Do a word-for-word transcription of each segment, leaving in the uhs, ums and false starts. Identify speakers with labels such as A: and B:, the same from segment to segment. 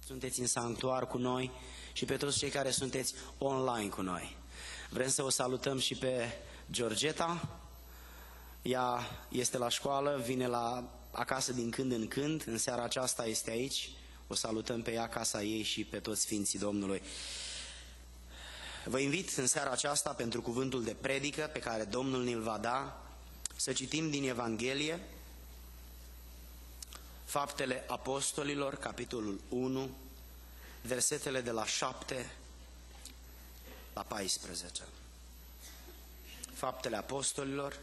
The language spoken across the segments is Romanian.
A: sunteți în sanctuar cu noi și pe toți cei care sunteți online cu noi. Vrem să o salutăm și pe Georgeta. Ea este la școală, vine la acasă din când în când, în seara aceasta este aici. O salutăm pe ea, casa ei și pe toți Sfinții Domnului. Vă invit în seara aceasta pentru cuvântul de predică pe care Domnul ne-l va da, să citim din Evanghelie, Faptele Apostolilor, capitolul unu, versetele de la șapte la paisprezece. Faptele Apostolilor,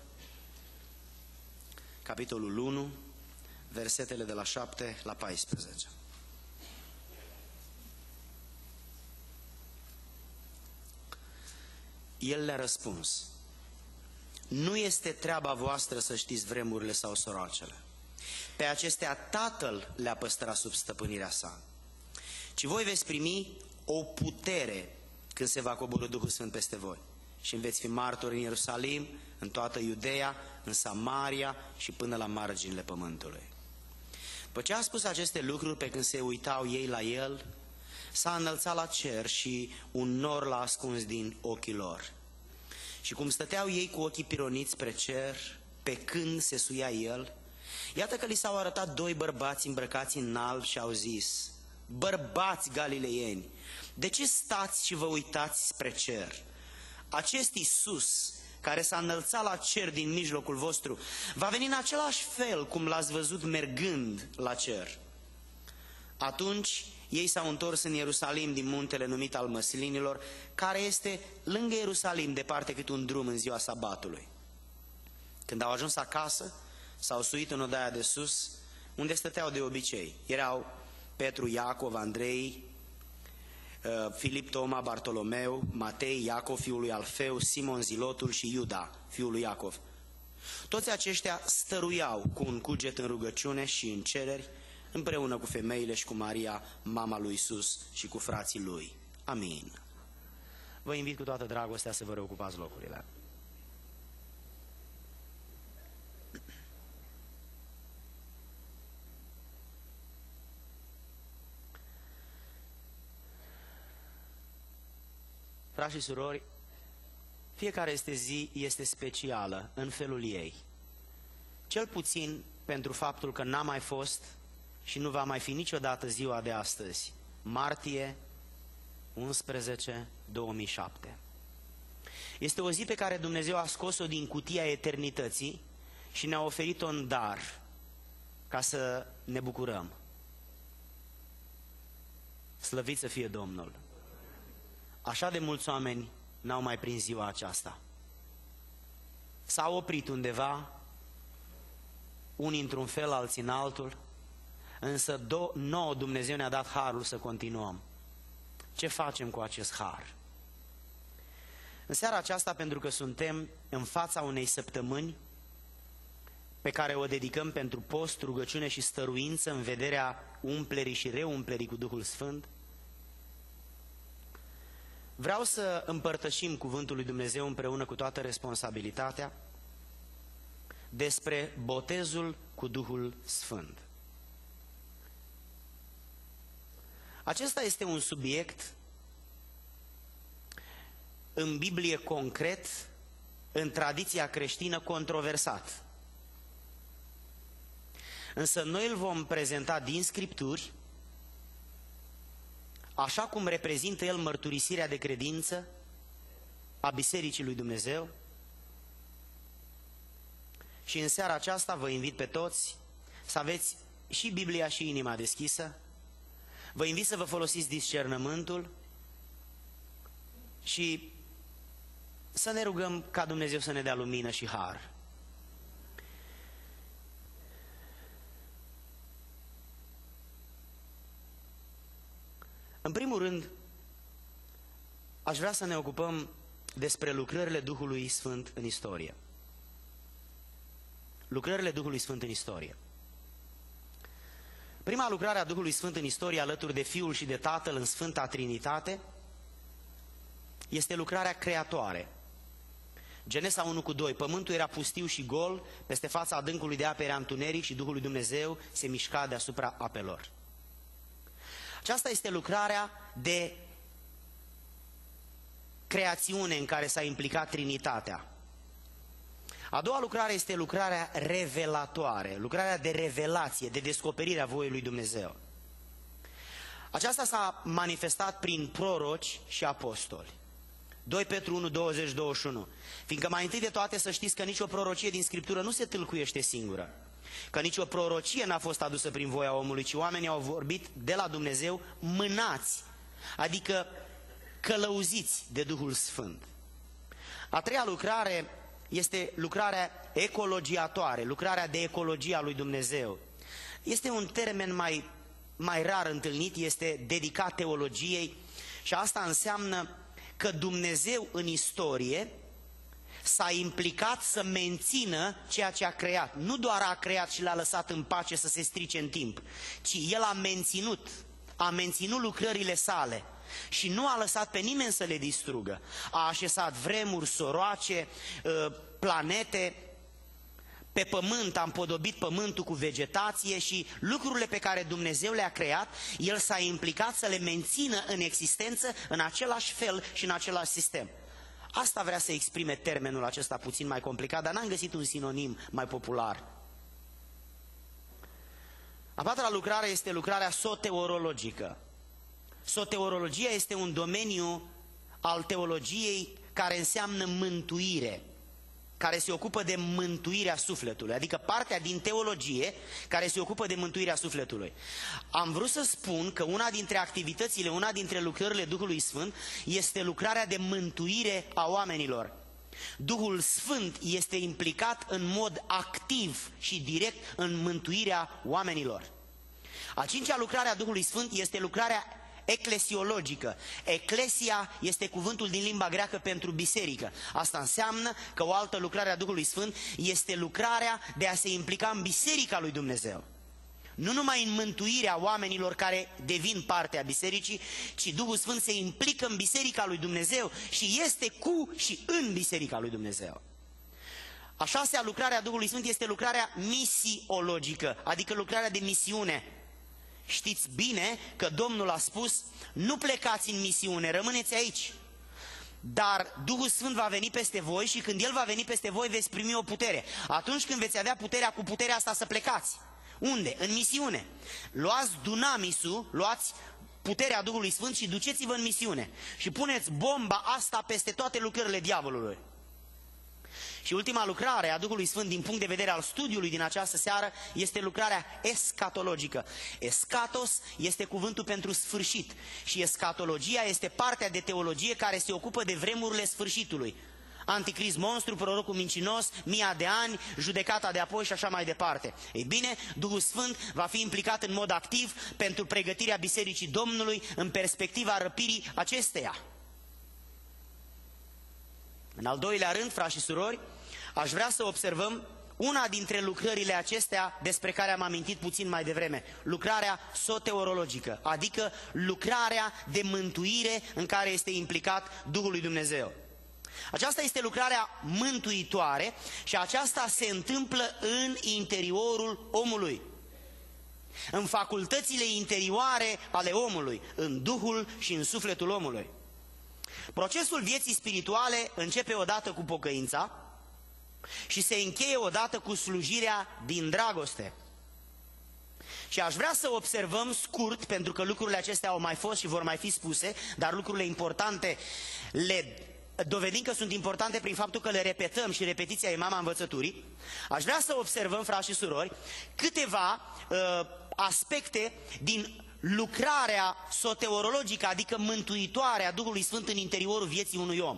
A: capitolul unu, versetele de la șapte la paisprezece. El le-a răspuns: nu este treaba voastră să știți vremurile sau soroacele. Pe acestea Tatăl le-a păstrat sub stăpânirea sa. Ci voi veți primi o putere când se va coborî Duhul Sfânt peste voi. Și veți fi martori în Ierusalim, în toată Iudeea, în Samaria și până la marginile pământului. După ce a spus aceste lucruri, pe când se uitau ei la el, s-a înălțat la cer și un nor l-a ascuns din ochii lor. Și cum stăteau ei cu ochii pironiți spre cer, pe când se suia el, iată că li s-au arătat doi bărbați îmbrăcați în alb și au zis: bărbați galileieni, de ce stați și vă uitați spre cer? Acest Iisus, care s-a înălțat la cer din mijlocul vostru, va veni în același fel cum l-ați văzut mergând la cer. Atunci ei s-au întors în Ierusalim din muntele numit al Măslinilor, care este lângă Ierusalim, departe cât un drum în ziua sabatului. Când au ajuns acasă, s-au suit în odaia de sus, unde stăteau de obicei. Erau Petru, Iacov, Andrei, Filip, Toma, Bartolomeu, Matei, Iacov, fiul lui Alfeu, Simon Zilotul și Iuda, fiul lui Iacov. Toți aceștia stăruiau cu un cuget în rugăciune și în cereri, împreună cu femeile și cu Maria, mama lui Iisus, și cu frații lui. Amin. Vă invit cu toată dragostea să vă reocupați locurile. Frați și surori, fiecare este zi este specială în felul ei. Cel puțin pentru faptul că n-a mai fost și nu va mai fi niciodată ziua de astăzi, martie unsprezece două mii șapte. Este o zi pe care Dumnezeu a scos-o din cutia eternității și ne-a oferit-o în dar ca să ne bucurăm. Slăvit să fie Domnul! Așa de mulți oameni n-au mai prins ziua aceasta. S-au oprit undeva, unii într-un fel, alții în altul, însă nouă Dumnezeu ne-a dat harul să continuăm. Ce facem cu acest har? În seara aceasta, pentru că suntem în fața unei săptămâni pe care o dedicăm pentru post, rugăciune și stăruință în vederea umplerii și reumplerii cu Duhul Sfânt, vreau să împărtășim cuvântul lui Dumnezeu împreună cu toată responsabilitatea despre botezul cu Duhul Sfânt. Acesta este un subiect în Biblie concret, în tradiția creștină controversat. Însă noi îl vom prezenta din Scripturi, așa cum reprezintă el mărturisirea de credință a Bisericii lui Dumnezeu. Și în seara aceasta vă invit pe toți să aveți și Biblia și inima deschisă. Vă invit să vă folosiți discernământul și să ne rugăm ca Dumnezeu să ne dea lumină și har. În primul rând, aș vrea să ne ocupăm despre lucrările Duhului Sfânt în istorie. Lucrările Duhului Sfânt în istorie. Prima lucrare a Duhului Sfânt în istorie, alături de Fiul și de Tatăl în Sfânta Trinitate, este lucrarea creatoare. Genesa unu cu doi, pământul era pustiu și gol, peste fața adâncului de ape era întuneric și Duhul lui Dumnezeu se mișca deasupra apelor. Aceasta este lucrarea de creațiune în care s-a implicat Trinitatea. A doua lucrare este lucrarea revelatoare, lucrarea de revelație, de descoperire a voii lui Dumnezeu. Aceasta s-a manifestat prin proroci și apostoli. doi Petru unu, douăzeci, douăzeci și unu. Fiindcă mai întâi de toate să știți că nicio prorocie din Scriptură nu se tâlcuiește singură, că nicio prorocie n-a fost adusă prin voia omului, ci oamenii au vorbit de la Dumnezeu mânați, adică călăuziți de Duhul Sfânt. A treia lucrare este lucrarea ecologiatoare, lucrarea de ecologie a lui Dumnezeu. Este un termen mai, mai rar întâlnit, este dedicat teologiei și asta înseamnă că Dumnezeu în istorie s-a implicat să mențină ceea ce a creat. Nu doar a creat și l-a lăsat în pace să se strice în timp, ci El a menținut, a menținut lucrările sale și nu a lăsat pe nimeni să le distrugă. A așezat vremuri, soroace, planete, pe pământ, a împodobit pământul cu vegetație și lucrurile pe care Dumnezeu le-a creat, El s-a implicat să le mențină în existență în același fel și în același sistem. Asta vrea să exprime termenul acesta puțin mai complicat, dar n-am găsit un sinonim mai popular. A patra lucrare este lucrarea soteriologică. Soteriologia este un domeniu al teologiei care înseamnă mântuire, care se ocupă de mântuirea sufletului, adică partea din teologie care se ocupă de mântuirea sufletului. Am vrut să spun că una dintre activitățile, una dintre lucrările Duhului Sfânt este lucrarea de mântuire a oamenilor. Duhul Sfânt este implicat în mod activ și direct în mântuirea oamenilor. A cincea lucrare a Duhului Sfânt este lucrarea eclesiologică. Eclesia este cuvântul din limba greacă pentru biserică. Asta înseamnă că o altă lucrare a Duhului Sfânt este lucrarea de a se implica în biserica lui Dumnezeu. Nu numai în mântuirea oamenilor care devin parte a bisericii, ci Duhul Sfânt se implică în biserica lui Dumnezeu și este cu și în biserica lui Dumnezeu. A șasea lucrare a Duhului Sfânt este lucrarea misiologică, adică lucrarea de misiune. Știți bine că Domnul a spus, nu plecați în misiune, rămâneți aici. Dar Duhul Sfânt va veni peste voi și când El va veni peste voi veți primi o putere. Atunci când veți avea puterea, cu puterea asta să plecați. Unde? În misiune. Luați dunamisul, luați puterea Duhului Sfânt și duceți-vă în misiune. Și puneți bomba asta peste toate lucrările diavolului. Și ultima lucrare a Duhului Sfânt din punct de vedere al studiului din această seară este lucrarea escatologică. Escatos este cuvântul pentru sfârșit și escatologia este partea de teologie care se ocupă de vremurile sfârșitului. Anticrist monstru, prorocul mincinos, mia de ani, judecata de apoi și așa mai departe. Ei bine, Duhul Sfânt va fi implicat în mod activ pentru pregătirea Bisericii Domnului în perspectiva răpirii acesteia. În al doilea rând, frați și surori, aș vrea să observăm una dintre lucrările acestea despre care am amintit puțin mai devreme, lucrarea soteriologică, adică lucrarea de mântuire în care este implicat Duhul lui Dumnezeu. Aceasta este lucrarea mântuitoare și aceasta se întâmplă în interiorul omului, în facultățile interioare ale omului, în Duhul și în sufletul omului. Procesul vieții spirituale începe odată cu pocăința și se încheie odată cu slujirea din dragoste. Și aș vrea să observăm scurt, pentru că lucrurile acestea au mai fost și vor mai fi spuse, dar lucrurile importante le dovedim că sunt importante prin faptul că le repetăm și repetiția e mama învățăturii. Aș vrea să observăm, frați și surori, câteva uh, aspecte din lucrarea soteriologică, adică mântuitoare a Duhului Sfânt în interiorul vieții unui om.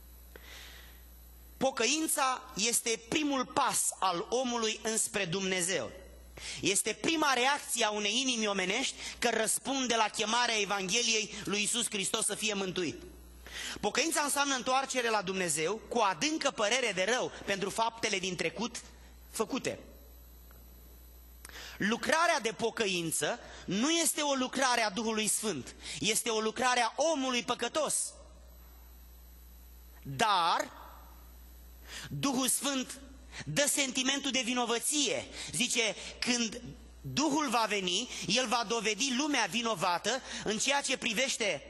A: Pocăința este primul pas al omului înspre Dumnezeu. Este prima reacție a unei inimi omenești că răspunde la chemarea Evangheliei lui Iisus Hristos să fie mântuit. Pocăința înseamnă întoarcere la Dumnezeu cu adâncă părere de rău pentru faptele din trecut făcute. Lucrarea de pocăință nu este o lucrare a Duhului Sfânt, este o lucrare a omului păcătos. Dar Duhul Sfânt dă sentimentul de vinovăție. Zice, când Duhul va veni, El va dovedi lumea vinovată în ceea ce privește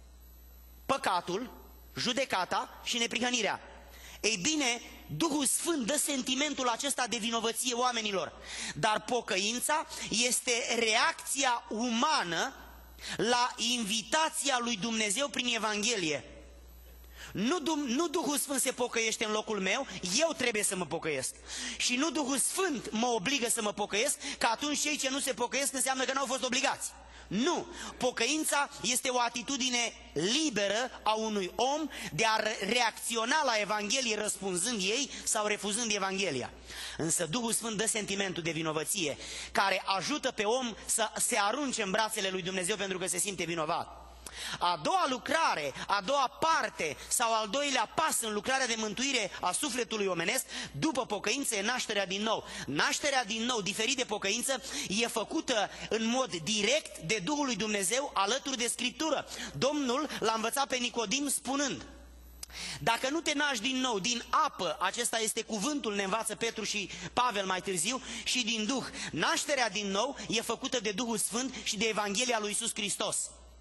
A: păcatul, judecata și neprihănirea. Ei bine, Duhul Sfânt dă sentimentul acesta de vinovăție oamenilor, dar pocăința este reacția umană la invitația lui Dumnezeu prin Evanghelie. Nu, nu Duhul Sfânt se pocăiește în locul meu, eu trebuie să mă pocăiesc. Și nu Duhul Sfânt mă obligă să mă pocăiesc, că atunci cei ce nu se pocăiesc înseamnă că nu au fost obligați. Nu! Pocăința este o atitudine liberă a unui om de a reacționa la Evanghelie răspunzând ei sau refuzând Evanghelia. Însă Duhul Sfânt dă sentimentul de vinovăție care ajută pe om să se arunce în brațele lui Dumnezeu pentru că se simte vinovat. A doua lucrare, a doua parte sau al doilea pas în lucrarea de mântuire a sufletului omenesc după pocăință e nașterea din nou. Nașterea din nou, diferit de pocăință, e făcută în mod direct de Duhul lui Dumnezeu alături de Scriptură. Domnul l-a învățat pe Nicodim spunând: dacă nu te naști din nou din apă, acesta este cuvântul, ne învață Petru și Pavel mai târziu, și din Duh. Nașterea din nou e făcută de Duhul Sfânt și de Evanghelia lui Iisus Hristos.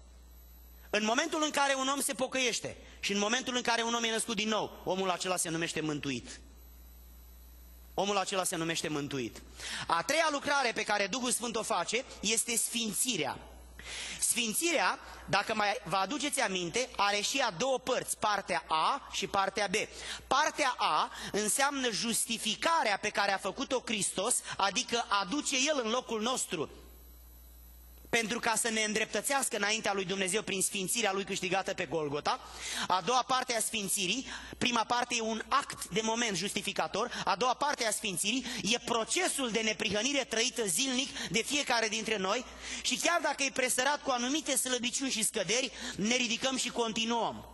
A: În momentul în care un om se pocăiește și în momentul în care un om e născut din nou, omul acela se numește mântuit. Omul acela se numește mântuit. A treia lucrare pe care Duhul Sfânt o face este sfințirea. Sfințirea, dacă mai vă aduceți aminte, are și ea două părți, partea A și partea B. Partea A înseamnă justificarea pe care a făcut-o Hristos, adică aduce El în locul nostru, pentru ca să ne îndreptățească înaintea lui Dumnezeu prin sfințirea lui câștigată pe Golgota. A doua parte a sfințirii, prima parte e un act de moment justificator, a doua parte a sfințirii e procesul de neprihănire trăită zilnic de fiecare dintre noi și chiar dacă e presărat cu anumite slăbiciuni și scăderi, ne ridicăm și continuăm.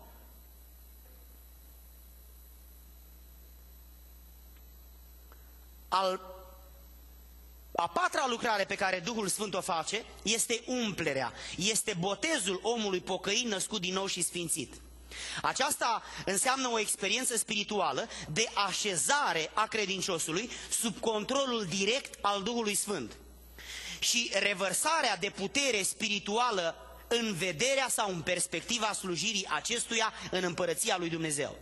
A: Al A patra lucrare pe care Duhul Sfânt o face este umplerea, este botezul omului pocăit, născut din nou și sfințit. Aceasta înseamnă o experiență spirituală de așezare a credinciosului sub controlul direct al Duhului Sfânt și revărsarea de putere spirituală în vederea sau în perspectiva slujirii acestuia în împărăția lui Dumnezeu.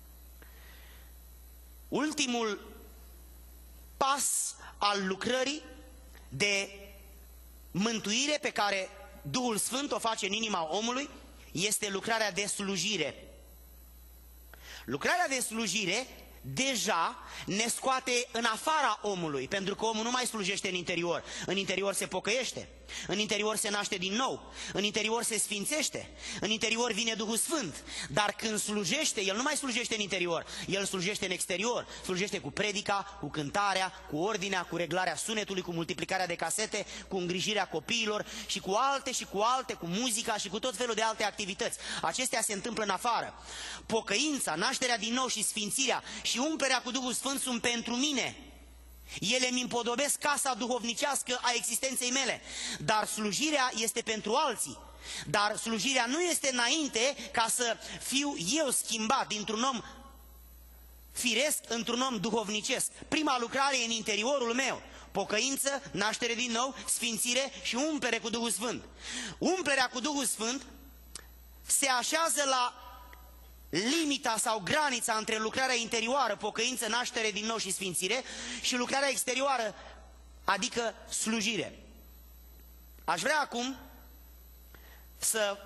A: Ultimul pas al lucrării de mântuire pe care Duhul Sfânt o face în inima omului este lucrarea de slujire. Lucrarea de slujire deja ne scoate în afara omului, pentru că omul nu mai slujește în interior. În interior se pocăiește, în interior se naște din nou, în interior se sfințește, în interior vine Duhul Sfânt. Dar când slujește, el nu mai slujește în interior, el slujește în exterior. Slujește cu predica, cu cântarea, cu ordinea, cu reglarea sunetului, cu multiplicarea de casete, cu îngrijirea copiilor și cu alte și cu alte, cu muzica și cu tot felul de alte activități. Acestea se întâmplă în afară. Pocăința, nașterea din nou și sfințirea și umplerea cu Duhul Sfânt sunt pentru mine. Ele mi împodobesc casa duhovnicească a existenței mele, dar slujirea este pentru alții. Dar slujirea nu este înainte ca să fiu eu schimbat dintr-un om firesc într-un om duhovnicesc. Prima lucrare e în interiorul meu. Pocăință, naștere din nou, sfințire și umplere cu Duhul Sfânt. Umplerea cu Duhul Sfânt se așează la limita sau granița între lucrarea interioară, pocăință, naștere din nou și sfințire, și lucrarea exterioară, adică slujire. Aș vrea acum să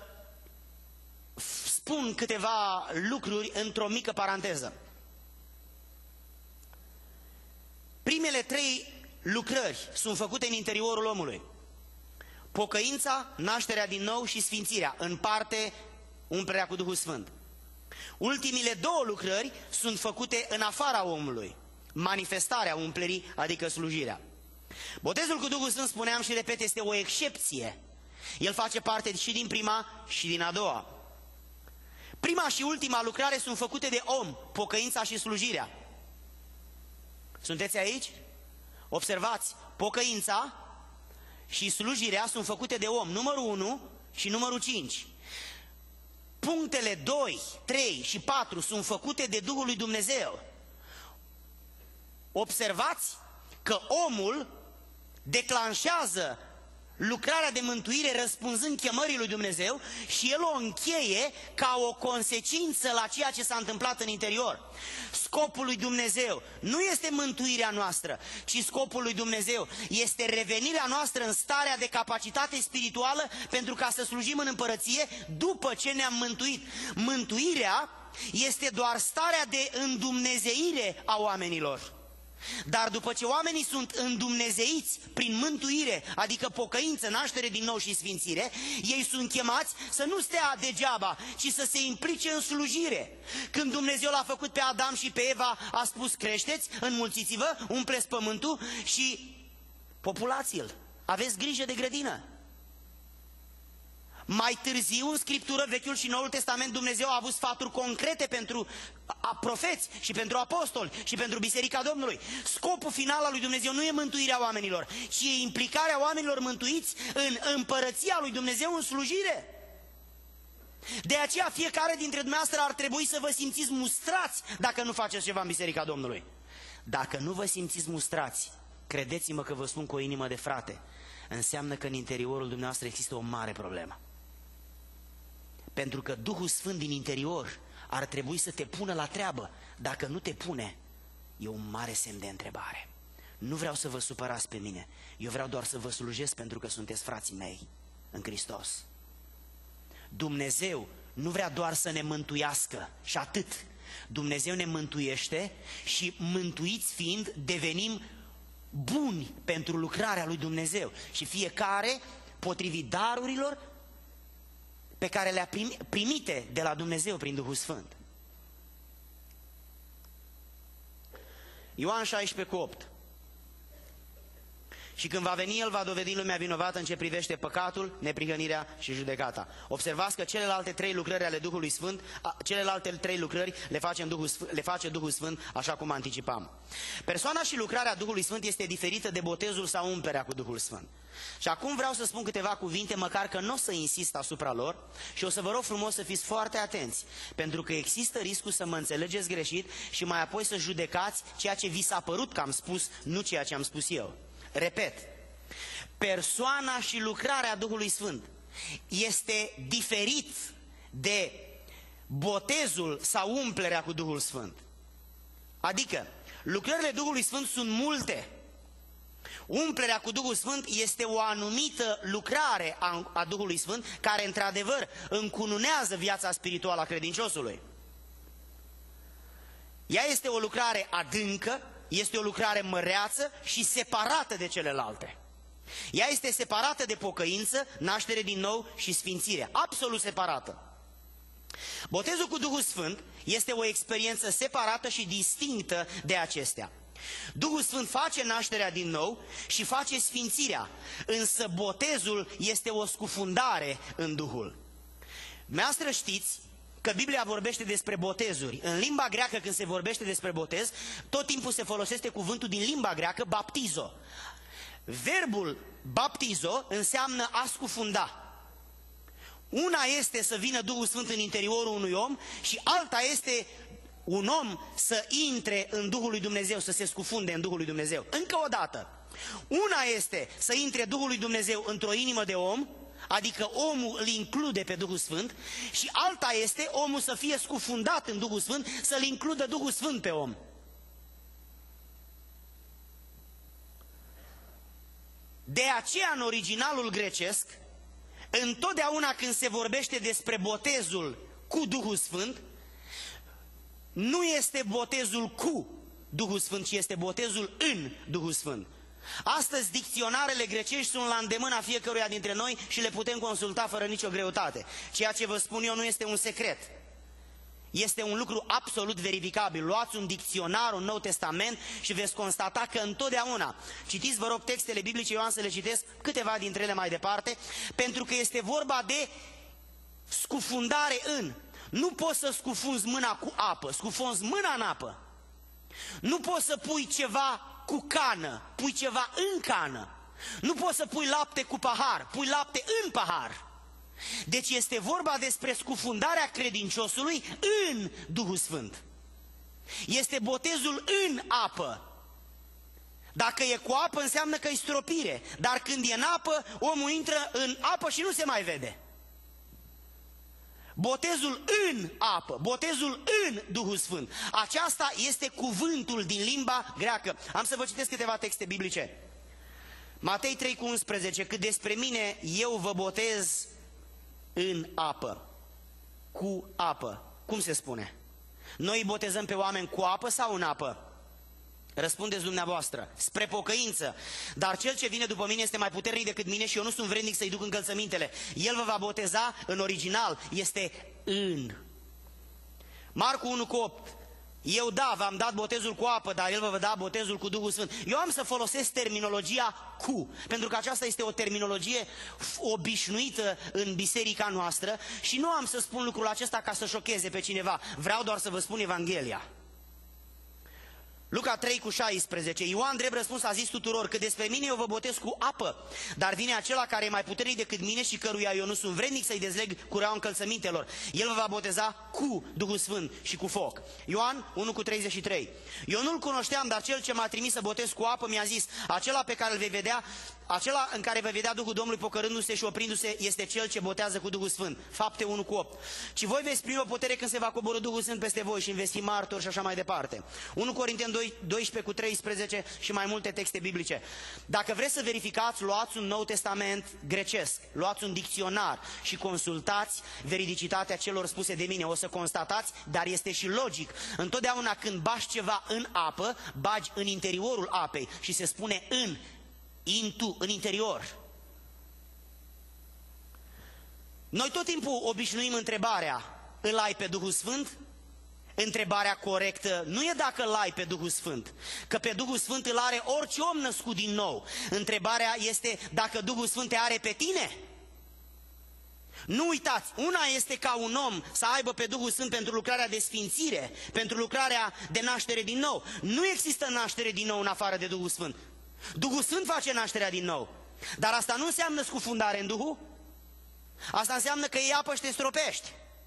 A: spun câteva lucruri într-o mică paranteză. Primele trei lucrări sunt făcute în interiorul omului. Pocăința, nașterea din nou și sfințirea, în parte umplerea cu Duhul Sfânt. Ultimile două lucrări sunt făcute în afara omului. Manifestarea umplerii, adică slujirea. Botezul cu Duhul Sfânt, spuneam și repet, este o excepție. El face parte și din prima și din a doua. Prima și ultima lucrare sunt făcute de om, pocăința și slujirea. Sunteți aici? Observați, pocăința și slujirea sunt făcute de om, numărul unu și numărul cinci. Punctele doi, trei și patru sunt făcute de Duhul lui Dumnezeu. Observați că omul declanșează lucrarea de mântuire răspunzând chemării lui Dumnezeu și El o încheie ca o consecință la ceea ce s-a întâmplat în interior. Scopul lui Dumnezeu nu este mântuirea noastră, ci scopul lui Dumnezeu este revenirea noastră în starea de capacitate spirituală pentru ca să slujim în împărăție după ce ne-am mântuit. Mântuirea este doar starea de îndumnezeire a oamenilor. Dar după ce oamenii sunt îndumnezeiți prin mântuire, adică pocăință, naștere din nou și sfințire, ei sunt chemați să nu stea degeaba, ci să se implice în slujire. Când Dumnezeu l-a făcut pe Adam și pe Eva, a spus: creșteți, înmulțiți-vă, umpleți pământul și populați-l. Aveți grijă de grădină. Mai târziu, în Scriptură, Vechiul și Noul Testament, Dumnezeu a avut sfaturi concrete pentru profeți și pentru apostoli și pentru Biserica Domnului. Scopul final al lui Dumnezeu nu e mântuirea oamenilor, ci e implicarea oamenilor mântuiți în împărăția lui Dumnezeu, în slujire. De aceea fiecare dintre dumneavoastră ar trebui să vă simțiți mustrați dacă nu faceți ceva în Biserica Domnului. Dacă nu vă simțiți mustrați, credeți-mă că vă spun cu o inimă de frate, înseamnă că în interiorul dumneavoastră există o mare problemă. Pentru că Duhul Sfânt din interior ar trebui să te pună la treabă. Dacă nu te pune, e un mare semn de întrebare. Nu vreau să vă supărați pe mine, eu vreau doar să vă slujesc pentru că sunteți frații mei în Hristos. Dumnezeu nu vrea doar să ne mântuiască și atât. Dumnezeu ne mântuiește și, mântuiți fiind, devenim buni pentru lucrarea lui Dumnezeu. Și fiecare potrivit darurilor pe care le-a primite de la Dumnezeu prin Duhul Sfânt. Ioan șaisprezece cu opt. Și când va veni, El va dovedi lumea vinovată în ce privește păcatul, neprihănirea și judecata. Observați că celelalte trei lucrări ale Duhului Sfânt, celelalte trei lucrări le face, în Duhul Sfânt, le face Duhul Sfânt, așa cum anticipam. Persoana și lucrarea Duhului Sfânt este diferită de botezul sau umplerea cu Duhul Sfânt. Și acum vreau să spun câteva cuvinte, măcar că nu o să insist asupra lor, și o să vă rog frumos să fiți foarte atenți, pentru că există riscul să mă înțelegeți greșit și mai apoi să judecați ceea ce vi s-a părut că am spus, nu ceea ce am spus eu. Repet, persoana și lucrarea Duhului Sfânt este diferit de botezul sau umplerea cu Duhul Sfânt. Adică, lucrările Duhului Sfânt sunt multe. Umplerea cu Duhul Sfânt este o anumită lucrare a, a Duhului Sfânt care, într-adevăr, încununează viața spirituală a credinciosului. Ea este o lucrare adâncă, este o lucrare măreață și separată de celelalte. Ea este separată de pocăință, naștere din nou și sfințire. Absolut separată. Botezul cu Duhul Sfânt este o experiență separată și distinctă de acestea. Duhul Sfânt face nașterea din nou și face sfințirea, însă botezul este o scufundare în Duhul. Dumneavoastră știți că Biblia vorbește despre botezuri. În limba greacă, când se vorbește despre botez, tot timpul se folosește cuvântul din limba greacă, baptizo. Verbul baptizo înseamnă a scufunda. Una este să vină Duhul Sfânt în interiorul unui om și alta este un om să intre în Duhul lui Dumnezeu, să se scufunde în Duhul lui Dumnezeu. Încă o dată, una este să intre Duhul lui Dumnezeu într-o inimă de om, adică omul îl include pe Duhul Sfânt, și alta este omul să fie scufundat în Duhul Sfânt, să-l includă Duhul Sfânt pe om. De aceea, în originalul grecesc, întotdeauna când se vorbește despre botezul cu Duhul Sfânt, nu este botezul cu Duhul Sfânt, ci este botezul în Duhul Sfânt. Astăzi, dicționarele grecești sunt la îndemâna fiecăruia dintre noi și le putem consulta fără nicio greutate. Ceea ce vă spun eu nu este un secret. Este un lucru absolut verificabil. Luați un dicționar, un Nou Testament și veți constata că întotdeauna, citiți vă rog textele biblice, eu am să le citesc câteva dintre ele mai departe, pentru că este vorba de scufundare în. Nu poți să scufunzi mâna cu apă, scufunzi mâna în apă. Nu poți să pui ceva cu cană, pui ceva în cană. Nu poți să pui lapte cu pahar, pui lapte în pahar. Deci este vorba despre scufundarea credinciosului în Duhul Sfânt. Este botezul în apă. Dacă e cu apă, înseamnă că e stropire. Dar când e în apă, omul intră în apă și nu se mai vede. Botezul în apă, botezul în Duhul Sfânt. Aceasta este cuvântul din limba greacă. Am să vă citesc câteva texte biblice. Matei trei cu unsprezece, cât despre mine, eu vă botez în apă. Cu apă. Cum se spune? Noi botezăm pe oameni cu apă sau în apă? Răspundeți dumneavoastră, spre pocăință. Dar cel ce vine după mine este mai puternic decât mine și eu nu sunt vrednic să-i duc încălțămintele. El vă va boteza, în original, este în. Marcu unu cu opt. Eu da, v-am dat botezul cu apă, dar el vă va da botezul cu Duhul Sfânt. Eu am să folosesc terminologia cu, pentru că aceasta este o terminologie obișnuită în biserica noastră și nu am să spun lucrul acesta ca să șocheze pe cineva. Vreau doar să vă spun Evanghelia. Luca trei cu șaisprezece. Ioan drept răspuns a zis tuturor că despre mine eu vă botez cu apă, dar vine acela care e mai puternic decât mine și căruia eu nu sunt vrednic să-i dezleg cureaua încălțămintelor. El vă va boteza cu Duhul Sfânt și cu foc. Ioan unu cu treizeci și trei. Eu nu-l cunoșteam, dar cel ce m-a trimis să botez cu apă mi-a zis, acela pe care îl vei vedea, acela în care vei vedea Duhul Domnului pocărându-se și oprindu-se este cel ce botează cu Duhul Sfânt. Fapte unu cu opt. Ci voi veți primi o putere când se va coborî Duhul Sfânt peste voi și îmi veți fi martori și așa mai departe. unu Corinteni doisprezece cu treisprezece și mai multe texte biblice. Dacă vreți să verificați, luați un Nou Testament grecesc, luați un dicționar și consultați veridicitatea celor spuse de mine. O să constatați, dar este și logic. Întotdeauna când bagi ceva în apă, bagi în interiorul apei și se spune în, into, în interior. Noi tot timpul obișnuim întrebarea, îl ai pe Duhul Sfânt? Întrebarea corectă nu e dacă îl ai pe Duhul Sfânt, că pe Duhul Sfânt îl are orice om născut din nou. Întrebarea este dacă Duhul Sfânt te are pe tine. Nu uitați, una este ca un om să aibă pe Duhul Sfânt pentru lucrarea de sfințire, pentru lucrarea de naștere din nou. Nu există naștere din nou în afară de Duhul Sfânt. Duhul Sfânt face nașterea din nou. Dar asta nu înseamnă scufundare în Duhul. Asta înseamnă că iei apă și te stropești.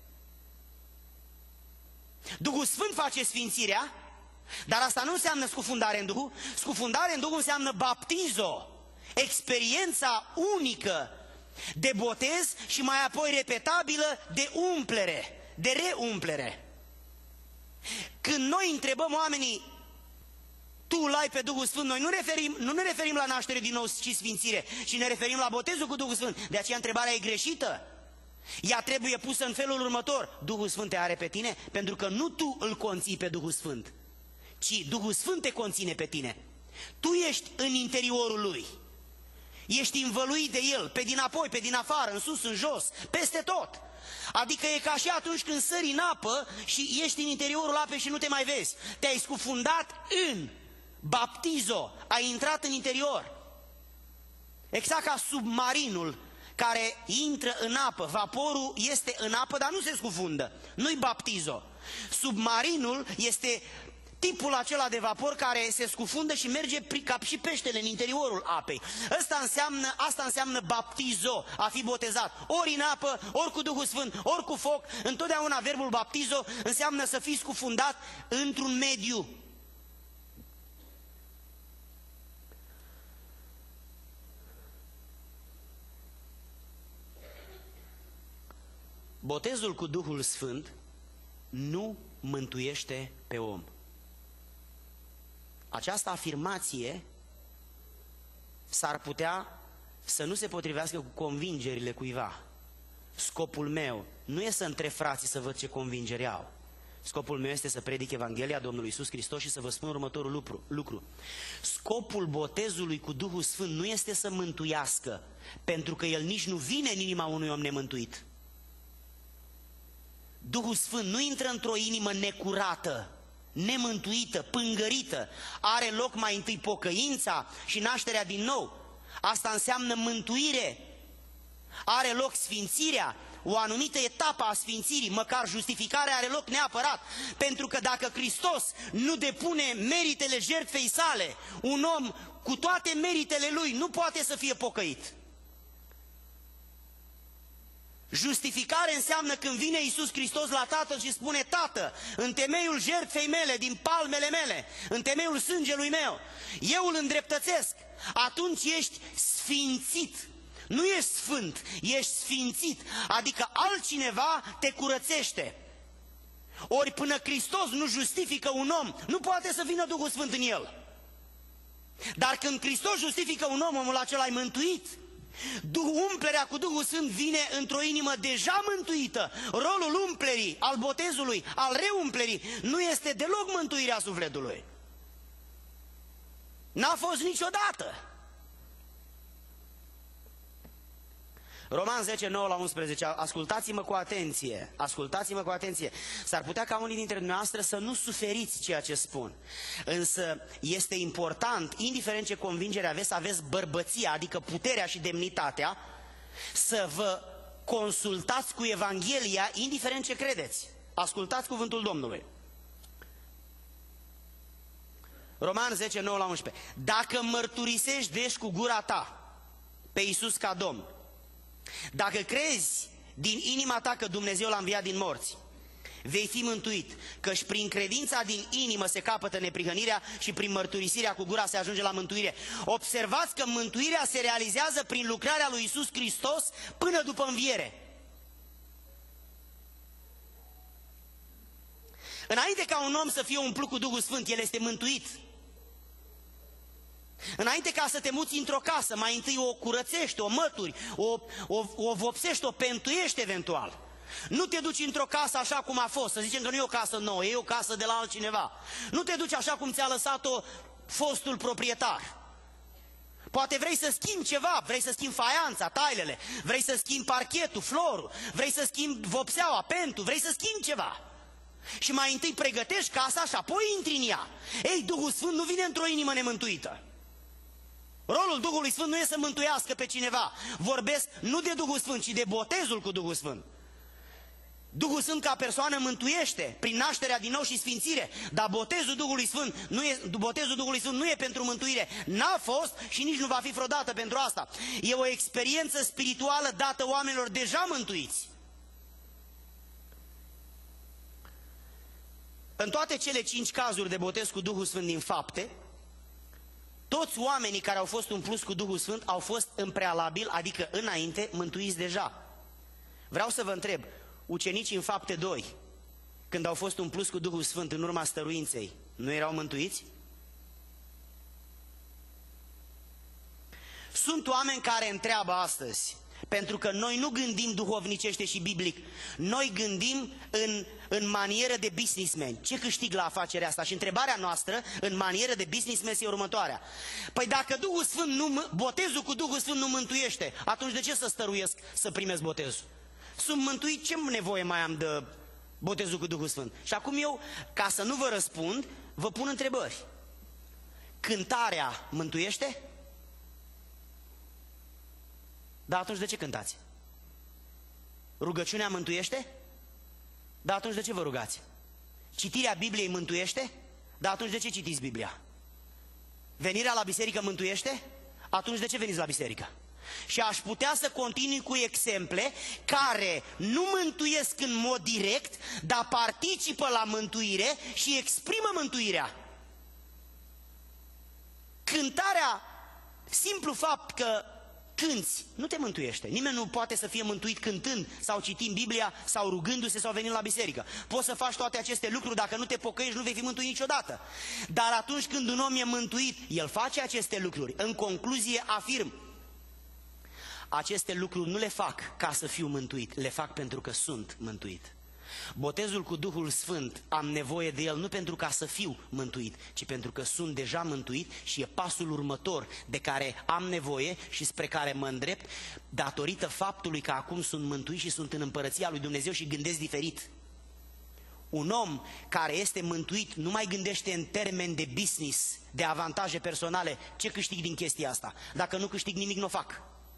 A: Duhul Sfânt face sfințirea, dar asta nu înseamnă scufundare în Duhul. Scufundare în Duhul înseamnă baptizo, experiența unică de botez și mai apoi repetabilă de umplere, de reumplere. Când noi întrebăm oamenii, tu îl ai pe Duhul Sfânt, noi nu, referim, nu ne referim la naștere din nou și sfințire, ci ne referim la botezul cu Duhul Sfânt. De aceea întrebarea e greșită. Ea trebuie pusă în felul următor. Duhul Sfânt te are pe tine? Pentru că nu tu îl conții pe Duhul Sfânt, ci Duhul Sfânt te conține pe tine. Tu ești în interiorul Lui. Ești învăluit de El, pe dinapoi, pe din afară, în sus, în jos, peste tot. Adică e ca și atunci când sări în apă și ești în interiorul apei și nu te mai vezi. Te-ai scufundat în baptizo, ai intrat în interior. Exact ca submarinul care intră în apă. Vaporul este în apă, dar nu se scufundă. Nu-i baptizo. Submarinul este tipul acela de vapor care se scufundă și merge ca și peștele în interiorul apei. Asta înseamnă, asta înseamnă baptizo, a fi botezat. Ori în apă, ori cu Duhul Sfânt, ori cu foc. Întotdeauna verbul baptizo înseamnă să fii scufundat într-un mediu. Botezul cu Duhul Sfânt nu mântuiește pe om. Această afirmație s-ar putea să nu se potrivească cu convingerile cuiva. Scopul meu nu e să întreb frații să văd ce convingeri au. Scopul meu este să predic Evanghelia Domnului Iisus Hristos și să vă spun următorul lucru. lucru. Scopul botezului cu Duhul Sfânt nu este să mântuiască, pentru că el nici nu vine în inima unui om nemântuit. Duhul Sfânt nu intră într-o inimă necurată, nemântuită, pângărită. Are loc mai întâi pocăința și nașterea din nou. Asta înseamnă mântuire. Are loc sfințirea, o anumită etapă a sfințirii, măcar justificarea are loc neapărat. Pentru că dacă Hristos nu depune meritele jertfei sale, un om cu toate meritele lui nu poate să fie pocăit. Justificare înseamnă când vine Iisus Hristos la Tatăl și spune: Tată, în temeiul jertfei mele, din palmele mele, în temeiul sângelui meu, eu îl îndreptățesc. Atunci ești sfințit. Nu ești sfânt, ești sfințit, adică altcineva te curățește. Ori până Hristos nu justifică un om, nu poate să vină Duhul Sfânt în el. Dar când Hristos justifică un om, omul acela e mântuit. Umplerea cu Duhul Sfânt vine într-o inimă deja mântuită. Rolul umplerii, al botezului, al reumplerii, nu este deloc mântuirea sufletului. N-a fost niciodată. Roman zece, nouă la unsprezece, ascultați-mă cu atenție, ascultați-mă cu atenție. S-ar putea ca unii dintre noastre să nu suferiți ceea ce spun, însă este important, indiferent ce convingere aveți, să aveți bărbăția, adică puterea și demnitatea, să vă consultați cu Evanghelia, indiferent ce credeți. Ascultați cuvântul Domnului. Roman zece, nouă la unsprezece. Dacă mărturisești deci cu gura ta pe Iisus ca Domn, dacă crezi din inima ta că Dumnezeu l-a înviat din morți, vei fi mântuit, căci prin credința din inimă se capătă neprihănirea și prin mărturisirea cu gura se ajunge la mântuire. Observați că mântuirea se realizează prin lucrarea lui Iisus Hristos până după înviere. Înainte ca un om să fie umplut cu Duhul Sfânt, el este mântuit. Înainte ca să te muți într-o casă, mai întâi o curățești, o mături, o, o, o vopsești, o pentuiești eventual. Nu te duci într-o casă așa cum a fost, să zicem că nu e o casă nouă, e o casă de la altcineva. Nu te duci așa cum ți-a lăsat-o fostul proprietar. Poate vrei să schimbi ceva, vrei să schimbi faianța, tailele, vrei să schimbi parchetul, florul, vrei să schimbi vopseaua, pentul, vrei să schimbi ceva. Și mai întâi pregătești casa și apoi intri în ea. Ei, Duhul Sfânt nu vine într-o inimă nemântuită. Rolul Duhului Sfânt nu e să mântuiască pe cineva. Vorbesc nu de Duhul Sfânt, ci de botezul cu Duhul Sfânt. Duhul Sfânt ca persoană mântuiește prin nașterea din nou și sfințire, dar botezul Duhului Sfânt nu e, botezul Duhului Sfânt nu e pentru mântuire. N-a fost și nici nu va fi vreodată pentru asta. E o experiență spirituală dată oamenilor deja mântuiți. În toate cele cinci cazuri de botez cu Duhul Sfânt din Fapte, toți oamenii care au fost umpluți cu Duhul Sfânt au fost în prealabil, adică înainte, mântuiți deja. Vreau să vă întreb, ucenicii în Fapte doi, când au fost umpluți cu Duhul Sfânt în urma stăruinței, nu erau mântuiți? Sunt oameni care întreabă astăzi, pentru că noi nu gândim duhovnicește și biblic, noi gândim în, în manieră de businessman. Ce câștig la afacerea asta? Și întrebarea noastră, în manieră de businessman, este următoarea. Păi dacă Duhul Sfânt nu, botezul cu Duhul Sfânt nu mântuiește, atunci de ce să stăruiesc să primesc botezul? Sunt mântuit, ce nevoie mai am de botezul cu Duhul Sfânt? Și acum eu, ca să nu vă răspund, vă pun întrebări. Cântarea mântuiește? Dar atunci de ce cântați? Rugăciunea mântuiește? Dar atunci de ce vă rugați? Citirea Bibliei mântuiește? Dar atunci de ce citiți Biblia? Venirea la biserică mântuiește? Atunci de ce veniți la biserică? Și aș putea să continui cu exemple care nu mântuiesc în mod direct, dar participă la mântuire și exprimă mântuirea. Cântarea, simplu fapt că cânți, nu te mântuiește. Nimeni nu poate să fie mântuit cântând sau citind Biblia sau rugându-se sau venind la biserică. Poți să faci toate aceste lucruri, dacă nu te pocăiești, nu vei fi mântuit niciodată. Dar atunci când un om e mântuit, el face aceste lucruri. În concluzie, afirm, aceste lucruri nu le fac ca să fiu mântuit, le fac pentru că sunt mântuit. Botezul cu Duhul Sfânt, am nevoie de el nu pentru ca să fiu mântuit, ci pentru că sunt deja mântuit și e pasul următor de care am nevoie și spre care mă îndrept, datorită faptului că acum sunt mântuit și sunt în împărăția lui Dumnezeu și gândesc diferit. Un om care este mântuit nu mai gândește în termeni de business, de avantaje personale. Ce câștig din chestia asta? Dacă nu câștig nimic, nu o fac.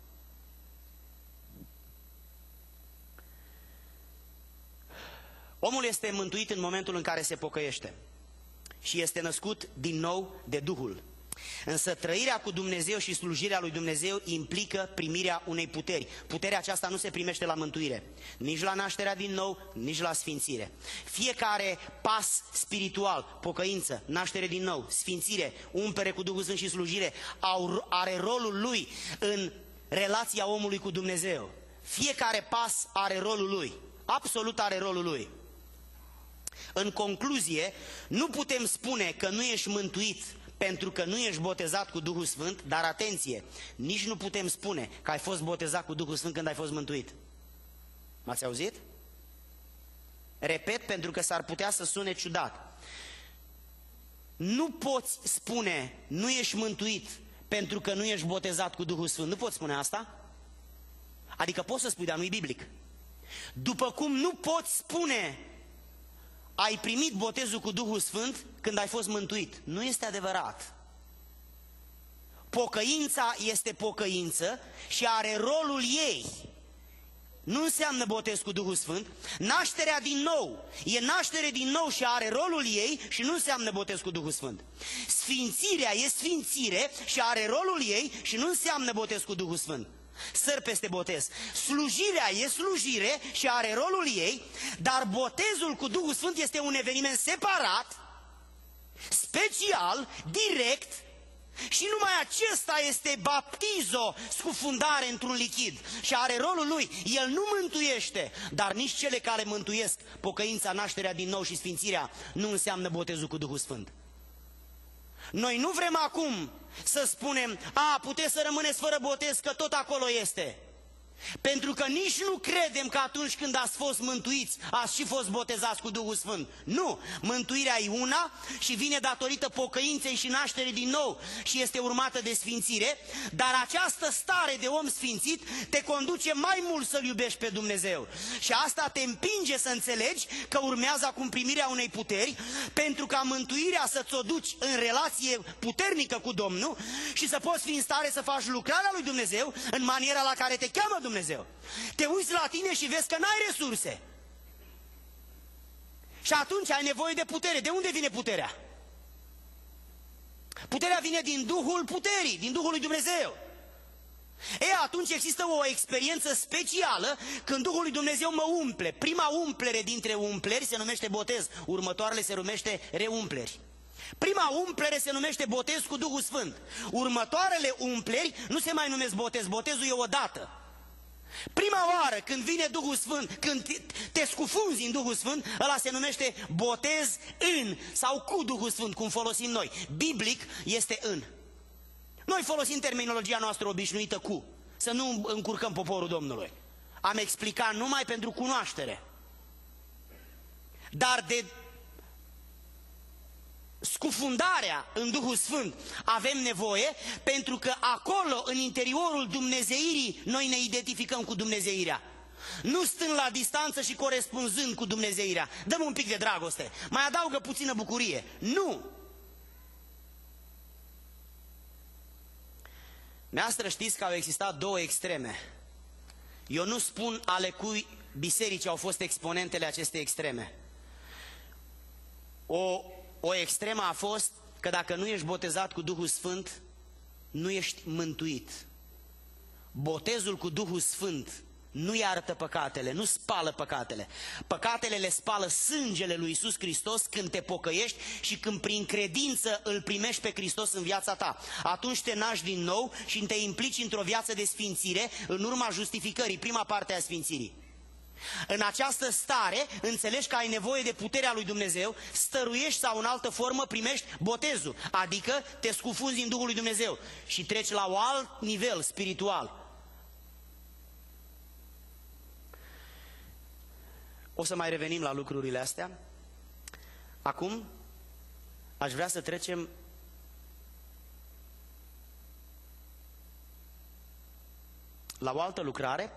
A: Omul este mântuit în momentul în care se pocăiește și este născut din nou de Duhul. Însă trăirea cu Dumnezeu și slujirea lui Dumnezeu implică primirea unei puteri. Puterea aceasta nu se primește la mântuire, nici la nașterea din nou, nici la sfințire. Fiecare pas spiritual, pocăință, naștere din nou, sfințire, umplere cu Duhul Sfânt și slujire, are rolul lui în relația omului cu Dumnezeu. Fiecare pas are rolul lui, absolut are rolul lui. În concluzie, nu putem spune că nu ești mântuit pentru că nu ești botezat cu Duhul Sfânt, dar atenție, nici nu putem spune că ai fost botezat cu Duhul Sfânt când ai fost mântuit. M-ați auzit? Repet, pentru că s-ar putea să sune ciudat. Nu poți spune, nu ești mântuit pentru că nu ești botezat cu Duhul Sfânt. Nu poți spune asta? Adică poți să spui, dar nu-i biblic. După cum nu poți spune, ai primit botezul cu Duhul Sfânt când ai fost mântuit. Nu este adevărat. Pocăința este pocăință și are rolul ei. Nu înseamnă botez cu Duhul Sfânt. Nașterea din nou e naștere din nou și are rolul ei și nu înseamnă botez cu Duhul Sfânt. Sfințirea e sfințire și are rolul ei și nu înseamnă botez cu Duhul Sfânt. Săr peste botez. Slujirea e slujire și are rolul ei, dar botezul cu Duhul Sfânt este un eveniment separat, special, direct, și numai acesta este baptizo, scufundare într-un lichid și are rolul lui. El nu mântuiește, dar nici cele care mântuiesc, pocăința, nașterea din nou și sfințirea, nu înseamnă botezul cu Duhul Sfânt. Noi nu vrem acum să spunem, a, puteți să rămâneți fără botez, că tot acolo este. Pentru că nici nu credem că atunci când ați fost mântuiți, ați și fost botezați cu Duhul Sfânt. Nu! Mântuirea e una și vine datorită pocăinței și nașterii din nou și este urmată de sfințire, dar această stare de om sfințit te conduce mai mult să-L iubești pe Dumnezeu. Și asta te împinge să înțelegi că urmează acum primirea unei puteri, pentru ca mântuirea să ți-o duci în relație puternică cu Domnul și să poți fi în stare să faci lucrarea lui Dumnezeu în maniera la care te cheamă Dumnezeu. Te uiți la tine și vezi că n-ai resurse. Și atunci ai nevoie de putere. De unde vine puterea? Puterea vine din Duhul puterii, din Duhul lui Dumnezeu. E, atunci există o experiență specială când Duhul lui Dumnezeu mă umple. Prima umplere dintre umpleri se numește botez, următoarele se numește reumpleri. Prima umplere se numește botez cu Duhul Sfânt. Următoarele umpleri nu se mai numesc botez, botezul e odată. Prima oară când vine Duhul Sfânt, când te scufunzi în Duhul Sfânt, ăla se numește botez în sau cu Duhul Sfânt, cum folosim noi. Biblic este în. Noi folosim terminologia noastră obișnuită cu, să nu încurcăm poporul Domnului. Am explicat numai pentru cunoaștere. Dar de scufundarea în Duhul Sfânt avem nevoie, pentru că acolo, în interiorul dumnezeirii, noi ne identificăm cu dumnezeirea. Nu stând la distanță și corespunzând cu dumnezeirea. Dăm un pic de dragoste, mai adaugă puțină bucurie. Nu! Dumneavoastră știți că au existat două extreme. Eu nu spun ale cui biserici au fost exponentele acestei extreme. O O extremă a fost că dacă nu ești botezat cu Duhul Sfânt, nu ești mântuit. Botezul cu Duhul Sfânt nu iartă păcatele, nu spală păcatele. Păcatele le spală sângele lui Iisus Hristos când te pocăiești și când prin credință îl primești pe Hristos în viața ta. Atunci te naști din nou și te implici într-o viață de sfințire în urma justificării, prima parte a sfințirii. În această stare înțelegi că ai nevoie de puterea lui Dumnezeu, stăruiești sau în altă formă primești botezul, adică te scufunzi în Duhul lui Dumnezeu și treci la un alt nivel spiritual. O să mai revenim la lucrurile astea. Acum aș vrea să trecem la o altă lucrare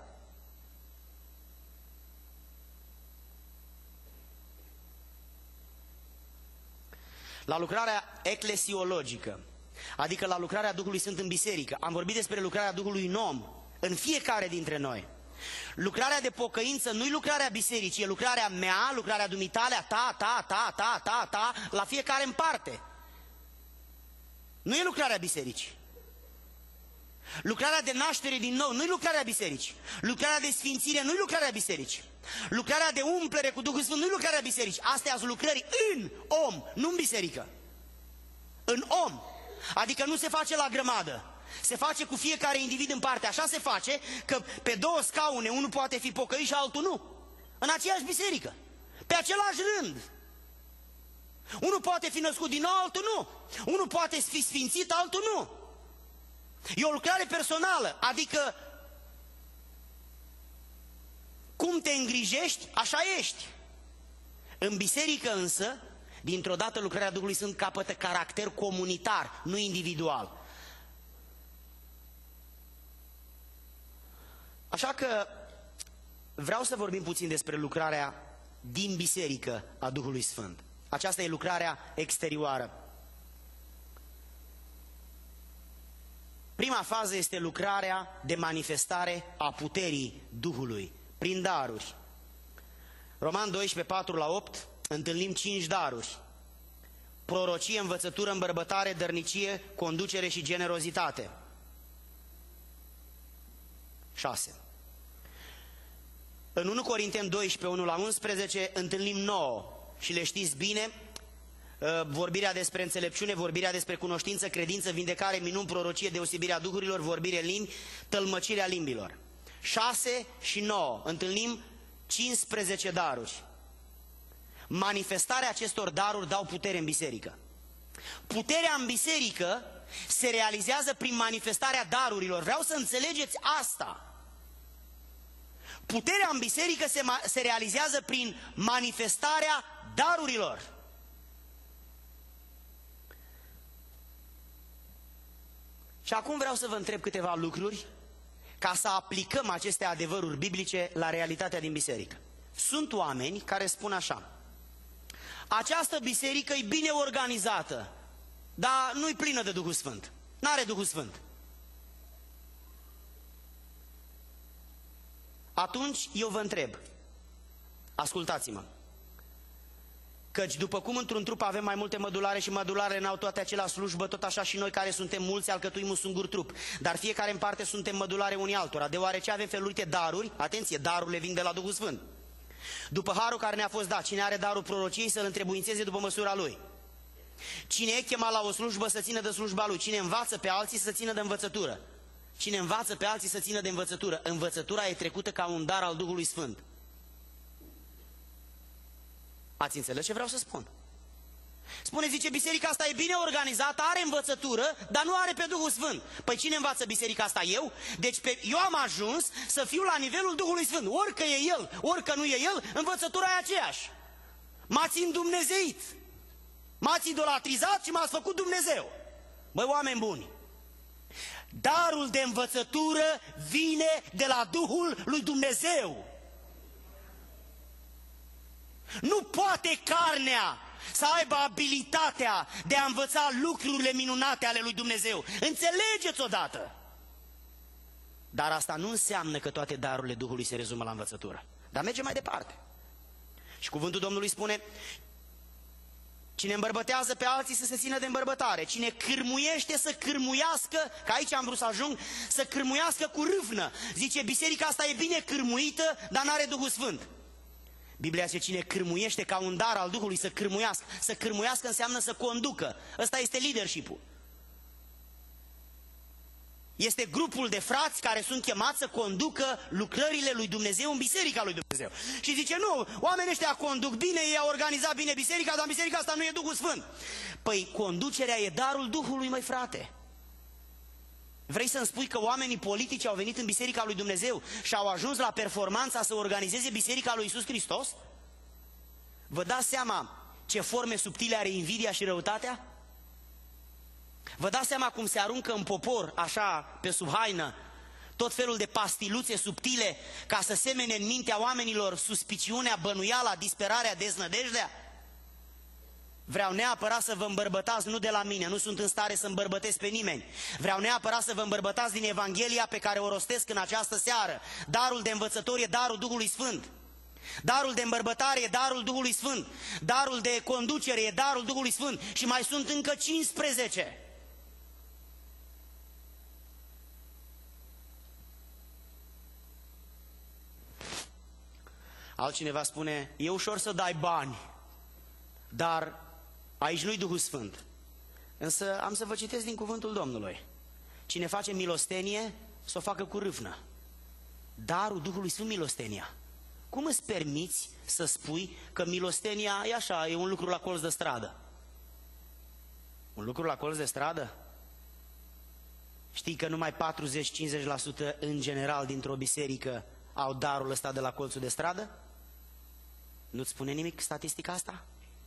A: la lucrarea eclesiologică, adică la lucrarea Duhului Sfânt în biserică. Am vorbit despre lucrarea Duhului în om, în fiecare dintre noi. Lucrarea de pocăință nu e lucrarea bisericii, e lucrarea mea, lucrarea dumitale, a ta, ta, ta, ta, ta, ta, la fiecare în parte. Nu e lucrarea bisericii. Lucrarea de naștere din nou nu e lucrarea bisericii. Lucrarea de sfințire nu e lucrarea bisericii. Lucrarea de umplere cu Duhul Sfânt nu e lucrarea bisericii. Astea sunt lucrări în om, nu în biserică. În om. Adică nu se face la grămadă. Se face cu fiecare individ în parte. Așa se face că pe două scaune unul poate fi pocăit și altul nu. În aceeași biserică. Pe același rând. Unul poate fi născut din nou, altul nu. Unul poate fi sfințit, altul nu. E o lucrare personală, adică cum te îngrijești, așa ești. În biserică însă, dintr-o dată lucrarea Duhului Sfânt capătă caracter comunitar, nu individual. Așa că vreau să vorbim puțin despre lucrarea din biserică a Duhului Sfânt. Aceasta e lucrarea exterioară. Prima fază este lucrarea de manifestare a puterii Duhului, prin daruri. Roman doisprezece, patru la opt, întâlnim cinci daruri. Prorocie, învățătură, îmbărbătare, dărnicie, conducere și generozitate. șase. În unu Corinteni doisprezece, unu la unsprezece, întâlnim nouă și le știți bine. Vorbirea despre înțelepciune, vorbirea despre cunoștință, credință, vindecare, minuni, prorocie, deosebirea duhurilor, vorbire în limbi, tălmăcirea limbilor. șase și nouă, întâlnim cincisprezece daruri. Manifestarea acestor daruri dau putere în biserică. Puterea în biserică se realizează prin manifestarea darurilor. Vreau să înțelegeți asta. Puterea în biserică se, se realizează prin manifestarea darurilor. Și acum vreau să vă întreb câteva lucruri ca să aplicăm aceste adevăruri biblice la realitatea din biserică. Sunt oameni care spun așa: această biserică e bine organizată, dar nu-i plină de Duhul Sfânt. N-are Duhul Sfânt. Atunci eu vă întreb, ascultați-mă, căci după cum într-un trup avem mai multe mădulare și mădularele n-au toate același slujbă, tot așa și noi care suntem mulți alcătuim un singur trup, dar fiecare în parte suntem mădulare unii altora, deoarece avem felurite daruri, atenție, darurile vin de la Duhul Sfânt. După harul care ne-a fost dat, cine are darul prorociei să-l întrebuințeze după măsura lui. Cine e chemat la o slujbă să țină de slujba lui, cine învață pe alții să țină de învățătură. Cine învață pe alții să țină de învățătură. Învățătura e trecută ca un dar al Duhului Sfânt. Ați înțeles ce vreau să spun? Spune, zice, biserica asta e bine organizată, are învățătură, dar nu are pe Duhul Sfânt. Păi cine învață biserica asta? Eu? Deci pe, eu am ajuns să fiu la nivelul Duhului Sfânt. Orică e El, orică nu e El, învățătura e aceeași. M-ați îndumnezeit. M-ați idolatrizat și m-ați făcut Dumnezeu. Băi, oameni buni, darul de învățătură vine de la Duhul lui Dumnezeu. Nu poate carnea să aibă abilitatea de a învăța lucrurile minunate ale lui Dumnezeu. Înțelegeți odată! Dar asta nu înseamnă că toate darurile Duhului se rezumă la învățătură. Dar merge mai departe. Și cuvântul Domnului spune: cine îmbărbătează pe alții să se țină de îmbărbătare, cine cârmuiește să cârmuiască, că aici am vrut să ajung, să cârmuiască cu râvnă. Zice, biserica asta e bine cârmuită, dar n-are Duhul Sfânt. Biblia zice, cine cârmuiește ca un dar al Duhului să cârmuiască. Să cârmuiască înseamnă să conducă. Ăsta este leadership-ul. Este grupul de frați care sunt chemați să conducă lucrările lui Dumnezeu în biserica lui Dumnezeu. Și zice, nu, oamenii ăștia conduc bine, ei au organizat bine biserica, dar biserica asta nu e Duhul Sfânt. Păi conducerea e darul Duhului, măi frate. Vrei să-mi spui că oamenii politici au venit în biserica lui Dumnezeu și au ajuns la performanța să organizeze biserica lui Iisus Hristos? Vă dați seama ce forme subtile are invidia și răutatea? Vă dați seama cum se aruncă în popor, așa, pe sub haină, tot felul de pastiluțe subtile ca să semene în mintea oamenilor suspiciunea, bănuiala, disperarea, deznădejdea? Vreau neapărat să vă îmbărbătați, nu de la mine, nu sunt în stare să îmbărbătesc pe nimeni. Vreau neapărat să vă îmbărbătați din Evanghelia pe care o rostesc în această seară. Darul de învățător e darul Duhului Sfânt. Darul de îmbărbătare e darul Duhului Sfânt. Darul de conducere e darul Duhului Sfânt. Și mai sunt încă cincisprezece. Altcineva spune, e ușor să dai bani, dar aici nu-i Duhul Sfânt. Însă am să vă citesc din cuvântul Domnului. Cine face milostenie, să o facă cu râvnă. Darul Duhului Sfânt, milostenia. Cum îți permiți să spui că milostenia e așa, e un lucru la colț de stradă? Un lucru la colț de stradă? Știi că numai patruzeci-cincizeci la sută în general dintr-o biserică au darul ăsta de la colțul de stradă? Nu-ți spune nimic statistica asta?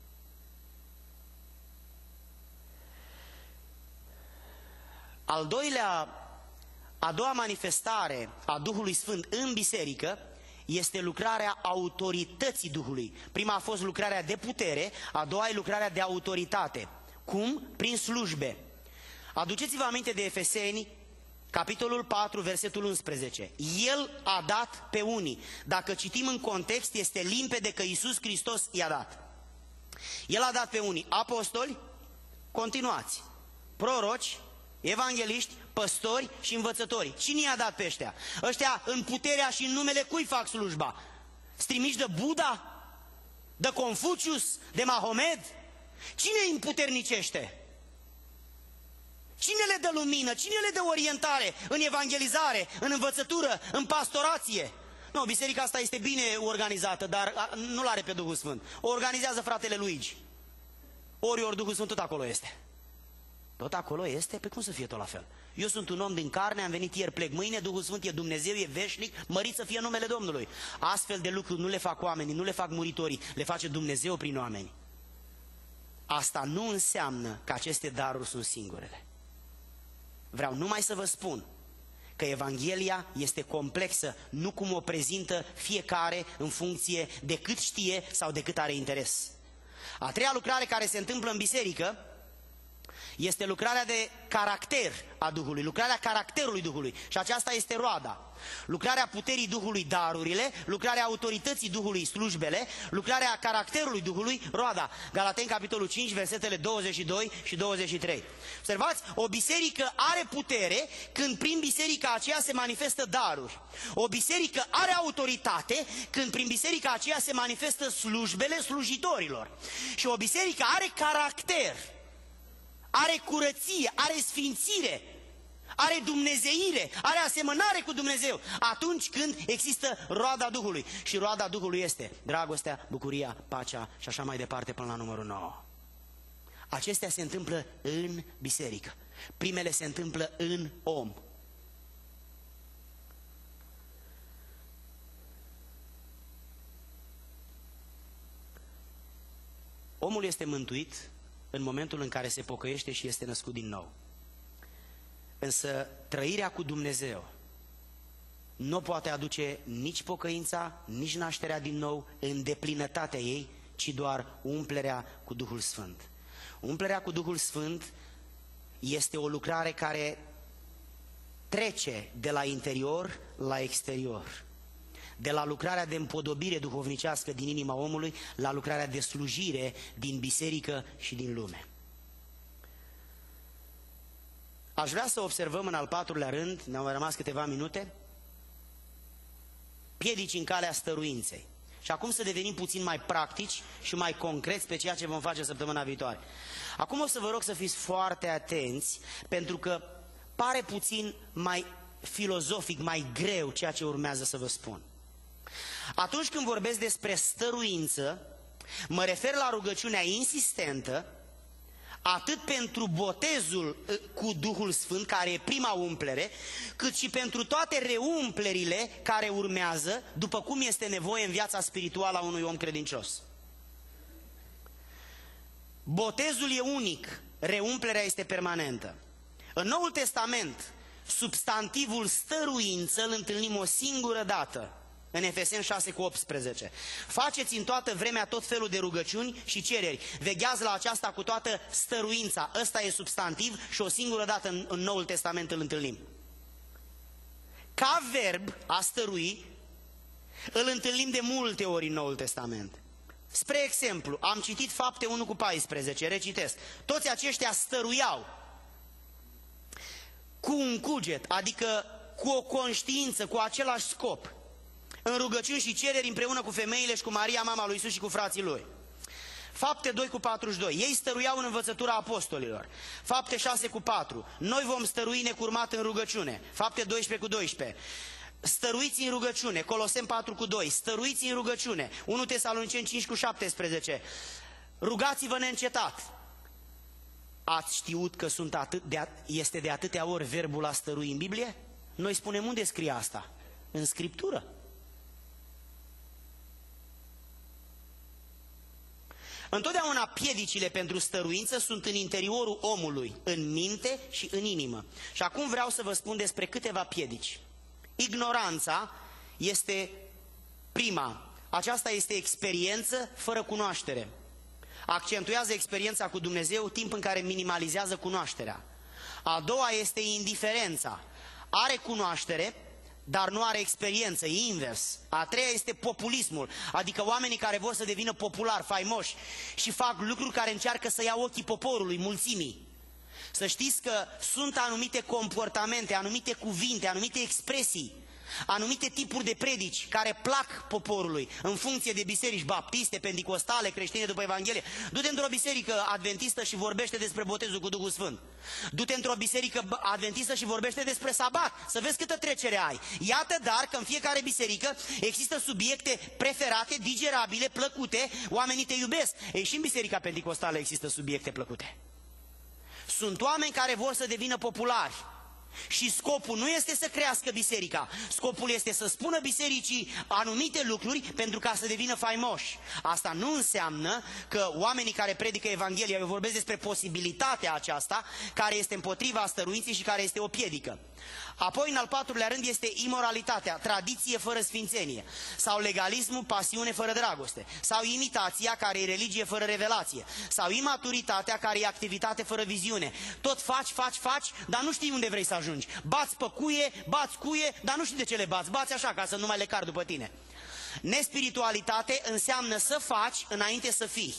A: Al doilea, a doua manifestare a Duhului Sfânt în biserică este lucrarea autorității Duhului. Prima a fost lucrarea de putere, a doua e lucrarea de autoritate. Cum? Prin slujbe. Aduceți-vă aminte de Efeseni, capitolul patru, versetul unsprezece. El a dat pe unii. Dacă citim în context, este limpede că Iisus Hristos i-a dat. El a dat pe unii apostoli, continuați, proroci, evangeliști, păstori și învățători. Cine i-a dat pe ăștia? Ăștia în puterea și în numele cui fac slujba? Strimiși de Buddha? De Confucius? De Mahomed? Cine îi împuternicește? Cine le dă lumină? Cine le dă orientare în evangelizare, în învățătură, în pastorație? Nu, biserica asta este bine organizată, dar nu l-are pe Duhul Sfânt. O organizează fratele Luigi. Ori ori Duhul Sfânt tot acolo este. Tot acolo este? Pe cum să fie tot la fel? Eu sunt un om din carne, am venit ieri, plec mâine, Duhul Sfânt e Dumnezeu, e veșnic, mărit să fie numele Domnului. Astfel de lucruri nu le fac oamenii, nu le fac muritorii, le face Dumnezeu prin oameni. Asta nu înseamnă că aceste daruri sunt singurele. Vreau numai să vă spun că Evanghelia este complexă, nu cum o prezintă fiecare în funcție de cât știe sau de cât are interes. A treia lucrare care se întâmplă în biserică este lucrarea de caracter a Duhului, lucrarea caracterului Duhului. Și aceasta este roada. Lucrarea puterii Duhului, darurile, lucrarea autorității Duhului, slujbele, lucrarea caracterului Duhului, roada. Galateni, capitolul cinci, versetele douăzeci și doi și douăzeci și trei. Observați, o biserică are putere când prin biserica aceea se manifestă daruri. O biserică are autoritate când prin biserica aceea se manifestă slujbele slujitorilor. Și o biserică are caracter, are curăție, are sfințire, are dumnezeire, are asemănare cu Dumnezeu atunci când există roada Duhului. Și roada Duhului este dragostea, bucuria, pacea și așa mai departe până la numărul nouă. Acestea se întâmplă în biserică. Primele se întâmplă în om. Omul este mântuit în momentul în care se pocăiește și este născut din nou. Însă trăirea cu Dumnezeu nu poate aduce nici pocăința, nici nașterea din nou în deplinătatea ei, ci doar umplerea cu Duhul Sfânt. Umplerea cu Duhul Sfânt este o lucrare care trece de la interior la exterior. De la lucrarea de împodobire duhovnicească din inima omului la lucrarea de slujire din biserică și din lume. Aș vrea să observăm în al patrulea rând, ne-au mai rămas câteva minute, piedici în calea stăruinței. Și acum să devenim puțin mai practici și mai concreți pe ceea ce vom face săptămâna viitoare. Acum o să vă rog să fiți foarte atenți, pentru că pare puțin mai filozofic, mai greu ceea ce urmează să vă spun. Atunci când vorbesc despre stăruință, mă refer la rugăciunea insistentă, atât pentru botezul cu Duhul Sfânt, care e prima umplere, cât și pentru toate reumplerile care urmează, după cum este nevoie în viața spirituală a unui om credincios. Botezul e unic, reumplerea este permanentă. În Noul Testament, substantivul stăruință îl întâlnim o singură dată, în Efeseni șase cu optsprezece. Faceți în toată vremea tot felul de rugăciuni și cereri. Vegheați la aceasta cu toată stăruința. Ăsta e substantiv și o singură dată în, în Noul Testament îl întâlnim. Ca verb, a stărui, îl întâlnim de multe ori în Noul Testament. Spre exemplu, am citit Fapte unu cu paisprezece, recitesc. Toți aceștia stăruiau cu un cuget, adică cu o conștiință, cu același scop. în rugăciuni și cereri împreună cu femeile și cu Maria, mama lui Iisus și cu frații lui. Fapte doi cu patruzeci și doi. Ei stăruiau în învățătura apostolilor. Fapte șase cu patru. Noi vom stărui necurmat în rugăciune. Fapte doisprezece cu doisprezece. Stăruiți în rugăciune. Coloseni patru cu doi. Stăruiți în rugăciune. unu Tesaloniceni cinci cu șaptesprezece. Rugați-vă neîncetat. Ați știut că sunt atât de, este de atâtea ori verbul a stărui în Biblie? Noi spunem unde scrie asta? În Scriptură. Întotdeauna piedicile pentru stăruință sunt în interiorul omului, în minte și în inimă. Și acum vreau să vă spun despre câteva piedici. Ignoranța este prima. Aceasta este experiență fără cunoaștere. Accentuează experiența cu Dumnezeu, timp în care minimalizează cunoașterea. A doua este indiferența. Are cunoaștere, dar nu are experiență, e invers. A treia este populismul, adică oamenii care vor să devină populari, faimoși și fac lucruri care încearcă să ia ochii poporului, mulțimii. Să știți că sunt anumite comportamente, anumite cuvinte, anumite expresii, anumite tipuri de predici care plac poporului în funcție de biserici baptiste, penticostale, creștine după Evanghelie. Du-te într-o biserică adventistă și vorbește despre botezul cu Duhul Sfânt. Du-te într-o biserică adventistă și vorbește despre sabat, să vezi câtă trecere ai. Iată dar că în fiecare biserică există subiecte preferate, digerabile, plăcute, oamenii te iubesc. Ei, și în biserica penticostală există subiecte plăcute. Sunt oameni care vor să devină populari. Și scopul nu este să crească biserica, scopul este să spună bisericii anumite lucruri pentru ca să devină faimoși. Asta nu înseamnă că oamenii care predică Evanghelia, eu vorbesc despre posibilitatea aceasta, care este împotriva stăruinței și care este o piedică. Apoi, în al patrulea rând, este imoralitatea, tradiție fără sfințenie, sau legalismul, pasiune fără dragoste, sau imitația, care e religie fără revelație, sau imaturitatea, care e activitate fără viziune. Tot faci, faci, faci, dar nu știi unde vrei să ajungi. Bați pe cuie, bați cuie, dar nu știi de ce le bați. Bați așa, ca să nu mai le car după tine. Nespiritualitate înseamnă să faci înainte să fii.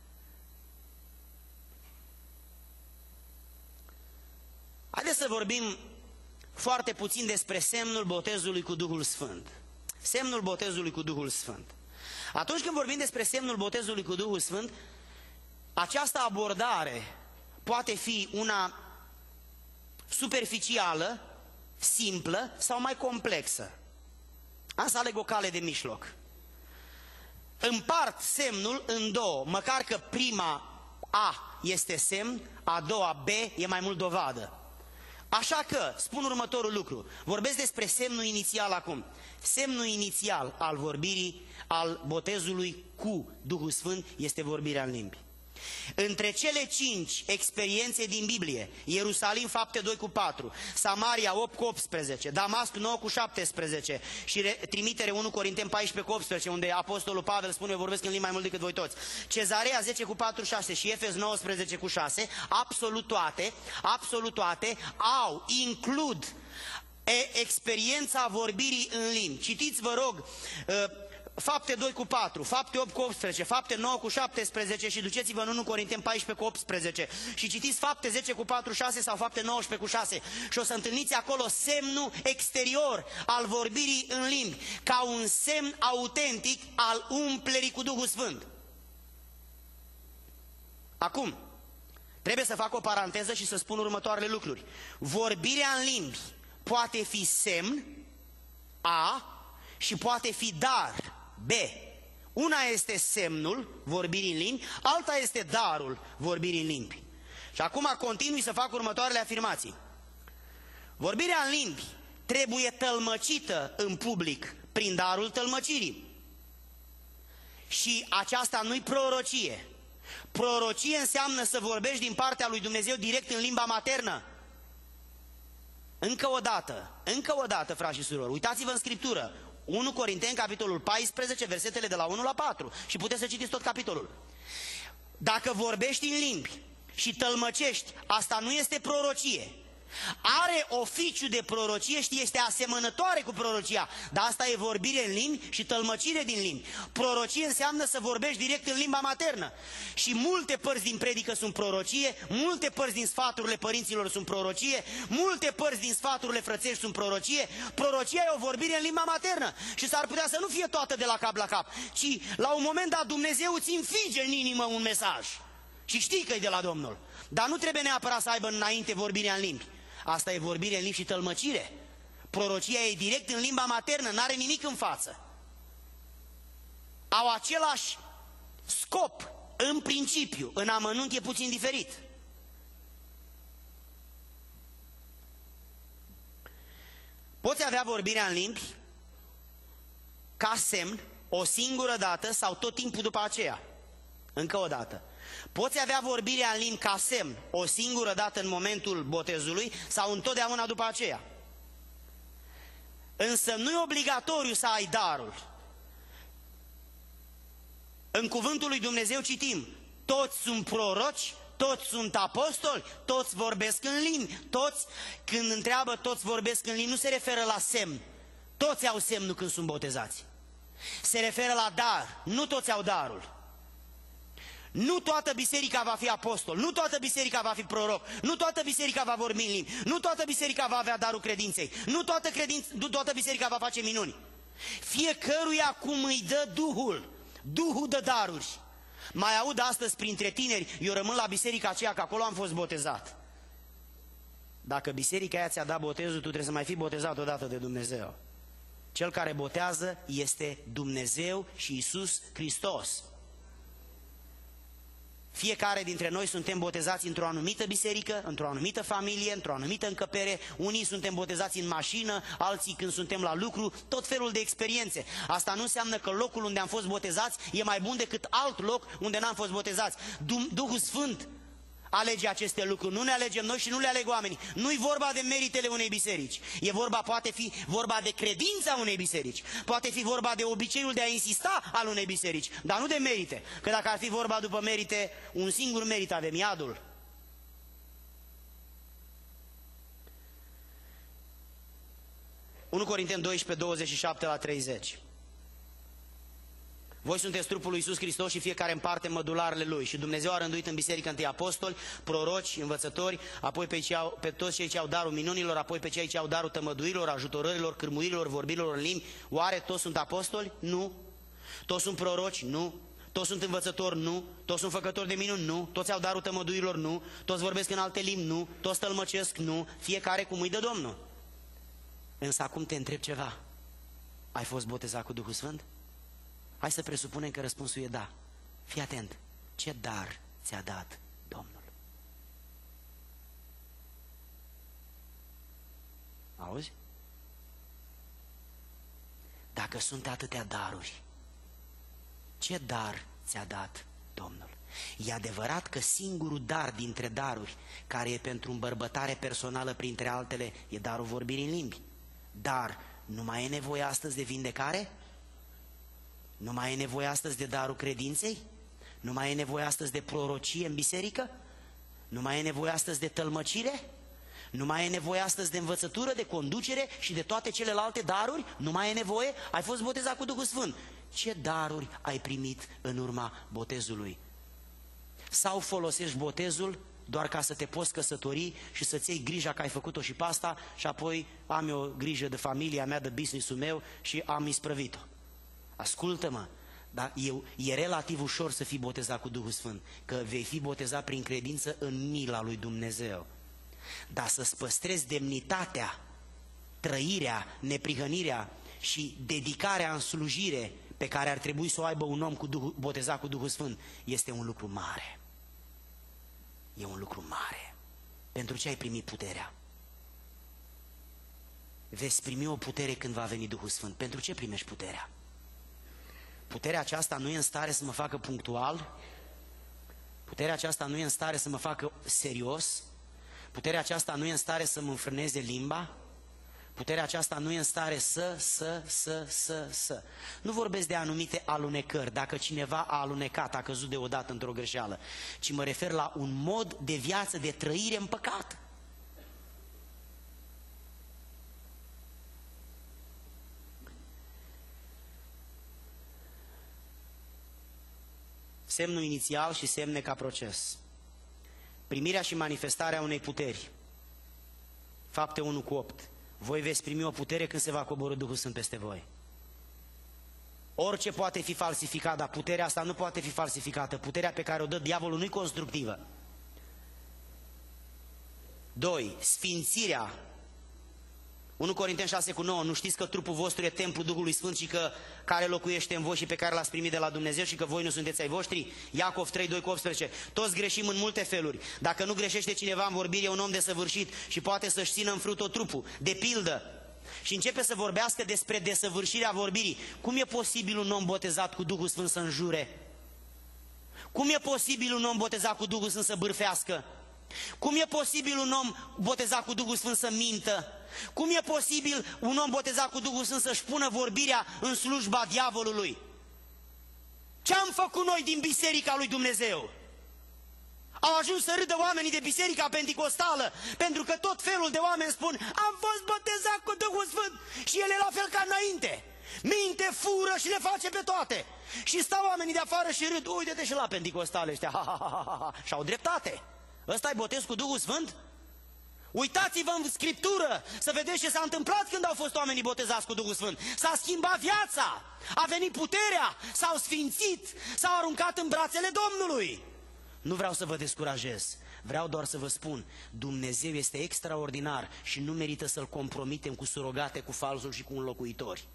A: Haideți să vorbim foarte puțin despre semnul botezului cu Duhul Sfânt. Semnul botezului cu Duhul Sfânt. Atunci când vorbim despre semnul botezului cu Duhul Sfânt, această abordare poate fi una superficială, simplă sau mai complexă. Am să aleg o cale de mijloc. Împart semnul în două, măcar că prima A este semn, a doua B e mai mult dovadă. Așa că, spun următorul lucru, vorbesc despre semnul inițial acum. Semnul inițial al vorbirii, al botezului cu Duhul Sfânt, este vorbirea în limbi. Între cele cinci experiențe din Biblie, Ierusalim, fapte doi cu patru, Samaria opt cu optsprezece, Damasc nouă cu șaptesprezece și trimitere unu Corinteni paisprezece cu optsprezece, unde apostolul Pavel spune, eu vorbesc în limbi mai mult decât voi toți, Cezarea zece cu patruzeci și șase și Efes nouăsprezece cu șase, absolut toate, absolut toate au, includ e, experiența vorbirii în limbi. Citiți, vă rog, uh, Fapte doi cu patru, Fapte opt cu optsprezece, Fapte nouă cu șaptesprezece și duceți-vă în unu Corinteni paisprezece cu optsprezece și citiți Fapte zece cu patruzeci și șase sau Fapte nouăsprezece cu șase și o să întâlniți acolo semnul exterior al vorbirii în limbi, ca un semn autentic al umplerii cu Duhul Sfânt. Acum, trebuie să fac o paranteză și să spun următoarele lucruri. Vorbirea în limbi poate fi semn, A, și poate fi dar, B. Una este semnul vorbirii în limbi, alta este darul vorbirii în limbi. Și acum continui să fac următoarele afirmații. Vorbirea în limbi trebuie tălmăcită în public prin darul tălmăcirii. Și aceasta nu-i prorocie. Prorocie înseamnă să vorbești din partea lui Dumnezeu direct în limba maternă. Încă o dată, încă o dată, frați și surori, uitați-vă în Scriptură. unu Corinteni, capitolul paisprezece, versetele de la unu la patru. Și puteți să citiți tot capitolul. Dacă vorbești în limbi și tălmăcești, asta nu este prorocie. Are oficiu de prorocie și este asemănătoare cu prorocia, dar asta e vorbire în limbi și tălmăcire din limbi. Prorocie înseamnă să vorbești direct în limba maternă. Și multe părți din predică sunt prorocie, multe părți din sfaturile părinților sunt prorocie, multe părți din sfaturile frățești sunt prorocie. Prorocia e o vorbire în limba maternă și s-ar putea să nu fie toată de la cap la cap, ci la un moment dat Dumnezeu îți înfige în inimă un mesaj și știi că e de la Domnul. Dar nu trebuie neapărat să aibă înainte vorbirea în limbi. Asta e vorbire în limbi și tălmăcire. Prorocia e direct în limba maternă, n-are nimic în față. Au același scop, în principiu, în amănunt e puțin diferit. Poți avea vorbirea în limbi ca semn, o singură dată sau tot timpul după aceea. Încă o dată. Poți avea vorbirea în limbi ca semn, o singură dată în momentul botezului sau întotdeauna după aceea. Însă nu e obligatoriu să ai darul. În cuvântul lui Dumnezeu citim, toți sunt proroci, toți sunt apostoli, toți vorbesc în limbi, toți, când întreabă toți vorbesc în limbi, nu se referă la semn. Toți au semnul când sunt botezați. Se referă la dar, nu toți au darul. Nu toată biserica va fi apostol, nu toată biserica va fi proroc, nu toată biserica va vorbi în limbi, nu toată biserica va avea darul credinței, nu toată, credinț, nu toată biserica va face minuni. Fiecăruia cum îi dă Duhul, Duhul dă daruri. Mai aud astăzi printre tineri, eu rămân la biserica aceea, că acolo am fost botezat. Dacă biserica aia ți-a dat botezul, tu trebuie să mai fii botezat odată de Dumnezeu. Cel care botează este Dumnezeu și Iisus Hristos. Fiecare dintre noi suntem botezați într-o anumită biserică, într-o anumită familie, într-o anumită încăpere. Unii suntem botezați în mașină, alții când suntem la lucru, tot felul de experiențe. Asta nu înseamnă că locul unde am fost botezați e mai bun decât alt loc unde n-am fost botezați. Duhul Sfânt alege aceste lucruri, nu ne alegem noi și nu le aleg oamenii. Nu-i vorba de meritele unei biserici, e vorba, poate fi vorba de credința unei biserici, poate fi vorba de obiceiul de a insista al unei biserici, dar nu de merite, că dacă ar fi vorba după merite, un singur merit avem, iadul. unu Corinteni doisprezece, douăzeci și șapte la treizeci. Voi sunteți trupul lui Iisus Hristos și fiecare în parte mădularele Lui. Și Dumnezeu a rânduit în biserică întâi apostoli, proroci, învățători, apoi pe, cei au, pe toți cei ce au darul minunilor, apoi pe cei ce au darul tămăduirilor, ajutorărilor, cârmuirilor, vorbirilor în limbi. Oare toți sunt apostoli? Nu. Toți sunt proroci? Nu. Toți sunt învățători? Nu. Toți sunt făcători de minuni? Nu. Toți au darul tămăduirilor? Nu. Toți vorbesc în alte limbi? Nu. Toți tălmăcesc? Nu. Fiecare cum îi dă Domnul. Însă acum te întreb ceva. Ai fost botezat cu Duhul Sfânt? Hai să presupunem că răspunsul e da. Fii atent. Ce dar ți-a dat Domnul? Auzi? Dacă sunt atâtea daruri, ce dar ți-a dat Domnul? E adevărat că singurul dar dintre daruri, care e pentru îmbărbătare personală printre altele, e darul vorbirii în limbi. Dar nu mai e nevoie astăzi de vindecare? Nu mai e nevoie astăzi de darul credinței? Nu mai e nevoie astăzi de prorocie în biserică? Nu mai e nevoie astăzi de tălmăcire? Nu mai e nevoie astăzi de învățătură, de conducere și de toate celelalte daruri? Nu mai e nevoie? Ai fost botezat cu Duhul Sfânt. Ce daruri ai primit în urma botezului? Sau folosești botezul doar ca să te poți căsători și să-ți iei grija că ai făcut-o și pe asta și apoi am eu grijă de familia mea, de business-ul meu și am isprăvit-o. Ascultă-mă, dar eu, e relativ ușor să fii botezat cu Duhul Sfânt, că vei fi botezat prin credință în mila lui Dumnezeu. Dar să-ți păstrezi demnitatea, trăirea, neprihănirea și dedicarea în slujire pe care ar trebui să o aibă un om cu Duhul, botezat cu Duhul Sfânt, este un lucru mare. E un lucru mare. Pentru ce ai primit puterea? Veți primi o putere când va veni Duhul Sfânt. Pentru ce primești puterea? Puterea aceasta nu e în stare să mă facă punctual, puterea aceasta nu e în stare să mă facă serios, puterea aceasta nu e în stare să mă înfrâneze limba, puterea aceasta nu e în stare să, să, să, să, să. Nu vorbesc de anumite alunecări, dacă cineva a alunecat, a căzut deodată într-o greșeală, ci mă refer la un mod de viață, de trăire în păcat. Semnul inițial și semne ca proces. Primirea și manifestarea unei puteri. Fapte unu cu opt. Voi veți primi o putere când se va coborî Duhul Sfânt peste voi. Orice poate fi falsificat, dar puterea asta nu poate fi falsificată. Puterea pe care o dă diavolul nu-i constructivă. Doi. Sfințirea. unu Corinteni șase cu nouă. Nu știți că trupul vostru e templul Duhului Sfânt și că care locuiește în voi și pe care l-ați primit de la Dumnezeu și că voi nu sunteți ai voștri? Iacov trei, doi cu optsprezece. Toți greșim în multe feluri. Dacă nu greșește cineva în vorbire, e un om desăvârșit și poate să-și țină în frut tot trupul. De pildă. Și începe să vorbească despre desăvârșirea vorbirii. Cum e posibil un om botezat cu Duhul Sfânt să înjure? Cum e posibil un om botezat cu Duhul Sfânt să bârfească? Cum e posibil un om botezat cu Duhul Sfânt să mintă? Cum e posibil un om botezat cu Duhul Sfânt să-și pună vorbirea în slujba diavolului? Ce am făcut noi din biserica lui Dumnezeu? Au ajuns să râdă oamenii de biserica penticostală, pentru că tot felul de oameni spun: am fost botezat cu Duhul Sfânt. Și el e la fel ca înainte. Minte, fură și le face pe toate. Și stau oamenii de afară și râd: uite-te și la penticostale ăștia, ha, ha, ha, ha, ha. Și au dreptate. Ăsta e botez cu Duhul Sfânt? Uitați-vă în Scriptură să vedeți ce s-a întâmplat când au fost oamenii botezați cu Duhul Sfânt. S-a schimbat viața, a venit puterea, s-au sfințit, s-au aruncat în brațele Domnului. Nu vreau să vă descurajez, vreau doar să vă spun: Dumnezeu este extraordinar și nu merită să-L compromitem cu surogate, cu falsul și cu înlocuitori.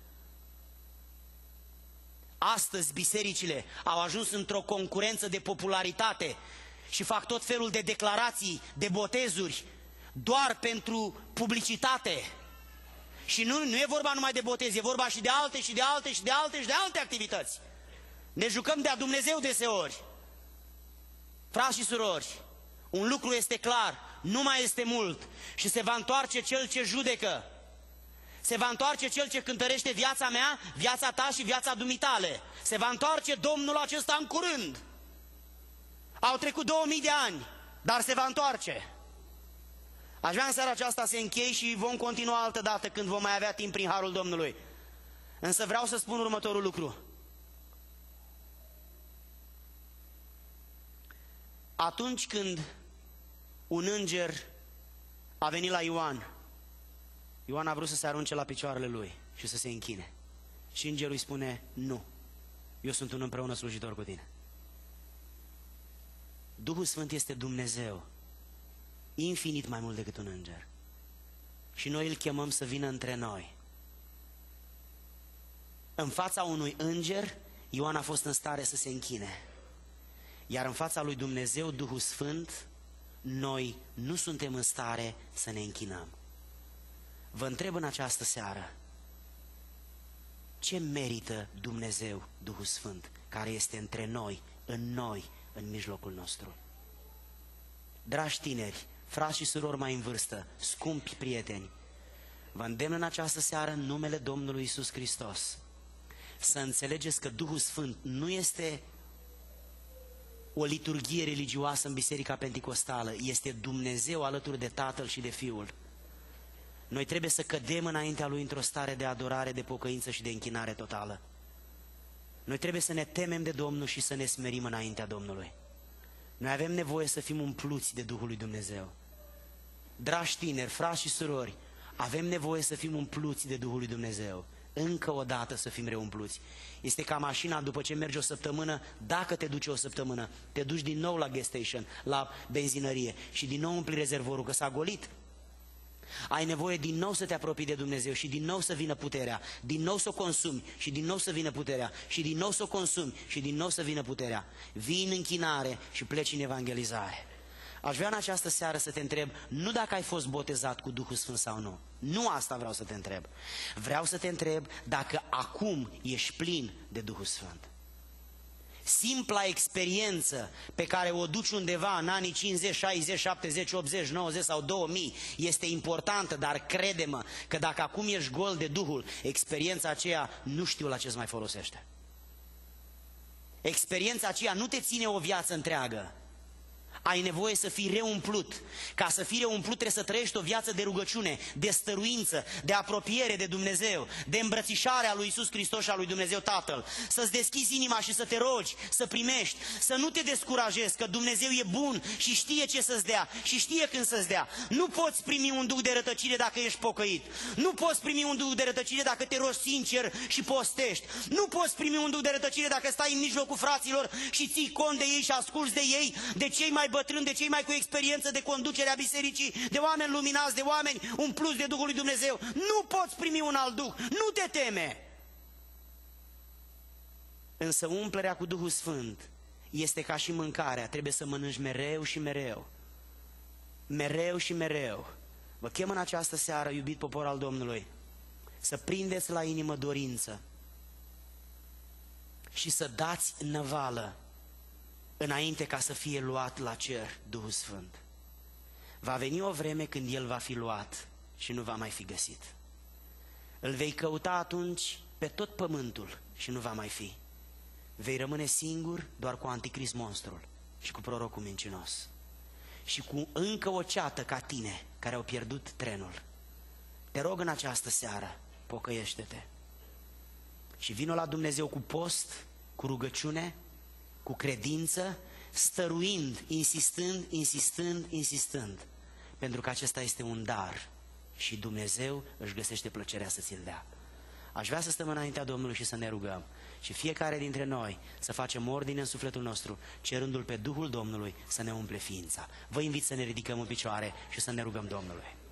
A: Astăzi bisericile au ajuns într-o concurență de popularitate și fac tot felul de declarații, de botezuri, doar pentru publicitate. Și nu, nu e vorba numai de botez, e vorba și de alte, și de alte, și de alte, și de alte activități. Ne jucăm de-a Dumnezeu deseori. Frați și surori, un lucru este clar: nu mai este mult și se va întoarce Cel ce judecă. Se va întoarce Cel ce cântărește viața mea, viața ta și viața dumitale. Se va întoarce Domnul acesta în curând. Au trecut două mii de ani, dar se va întoarce. Aș vrea în seara aceasta să închei și vom continua altă dată când vom mai avea timp prin harul Domnului. Însă vreau să spun următorul lucru. Atunci când un înger a venit la Ioan, Ioan a vrut să se arunce la picioarele lui și să se închine. Și îngerul îi spune: nu, eu sunt un împreună slujitor cu tine. Duhul Sfânt este Dumnezeu, infinit mai mult decât un înger. Și noi îl chemăm să vină între noi. În fața unui înger, Ioan a fost în stare să se închine. Iar în fața lui Dumnezeu, Duhul Sfânt, noi nu suntem în stare să ne închinăm. Vă întreb în această seară: ce merită Dumnezeu, Duhul Sfânt, care este între noi, în noi, în mijlocul nostru? Dragi tineri, frați și surori mai în vârstă, scumpi prieteni, vă îndemn în această seară, în numele Domnului Iisus Hristos, să înțelegeți că Duhul Sfânt nu este o liturghie religioasă în Biserica Penticostală, este Dumnezeu alături de Tatăl și de Fiul. Noi trebuie să cădem înaintea Lui într-o stare de adorare, de pocăință și de închinare totală. Noi trebuie să ne temem de Domnul și să ne smerim înaintea Domnului. Noi avem nevoie să fim umpluți de Duhul lui Dumnezeu. Dragi tineri, frați și surori, avem nevoie să fim umpluți de Duhul lui Dumnezeu. Încă o dată să fim reumpluți. Este ca mașina, după ce mergi o săptămână, dacă te duci o săptămână, te duci din nou la gas station, la benzinărie și din nou umpli rezervorul, că s-a golit. Ai nevoie din nou să te apropii de Dumnezeu și din nou să vină puterea, din nou să o consumi și din nou să vină puterea și din nou să o consumi și din nou să vină puterea. Vii în închinare și pleci în evangelizare. Aș vrea în această seară să te întreb, nu dacă ai fost botezat cu Duhul Sfânt sau nu. Nu asta vreau să te întreb. Vreau să te întreb dacă acum ești plin de Duhul Sfânt. Simpla experiență pe care o duci undeva în anii cincizeci, șaizeci, șaptezeci, optzeci, nouăzeci sau două mii este importantă, dar crede-mă că dacă acum ești gol de Duhul, experiența aceea nu știu la ce îți mai folosește. Experiența aceea nu te ține o viață întreagă. ai nevoie să fii reumplut. Ca să fii reumplut trebuie să trăiești o viață de rugăciune, de stăruință, de apropiere de Dumnezeu, de îmbrățișare a lui Iisus Hristos și a lui Dumnezeu Tatăl. Să-ți deschizi inima și să te rogi, să primești, să nu te descurajezi, că Dumnezeu e bun și știe ce să-ți dea și știe când să-ți dea. Nu poți primi un duh de rătăcire dacă ești pocăit. Nu poți primi un duh de rătăcire dacă te rogi sincer și postești. Nu poți primi un duh de rătăcire dacă stai în mijlocul fraților și ții cont de ei și asculți de ei, de cei mai bătrâni, de cei mai cu experiență de conducere a bisericii, de oameni luminați, de oameni umpluți de Duhul lui Dumnezeu. Nu poți primi un alt Duh, nu te teme. Însă umplerea cu Duhul Sfânt este ca și mâncarea, trebuie să mănânci mereu și mereu. Mereu și mereu. Vă chem în această seară, iubit popor al Domnului, să prindeți la inimă dorință și să dați năvală înainte ca să fie luat la cer Duhul Sfânt. Va veni o vreme când El va fi luat și nu va mai fi găsit. Îl vei căuta atunci pe tot pământul și nu va mai fi. Vei rămâne singur doar cu Anticrist monstrul și cu prorocul mincinos și cu încă o ceată ca tine care au pierdut trenul. Te rog în această seară, pocăiește-te și vino la Dumnezeu cu post, cu rugăciune, cu credință, stăruind, insistând, insistând, insistând, pentru că acesta este un dar și Dumnezeu își găsește plăcerea să ți-l dea. Aș vrea să stăm înaintea Domnului și să ne rugăm și fiecare dintre noi să facem ordine în sufletul nostru, cerându-L pe Duhul Domnului să ne umple ființa. Vă invit să ne ridicăm în picioare și să ne rugăm Domnului.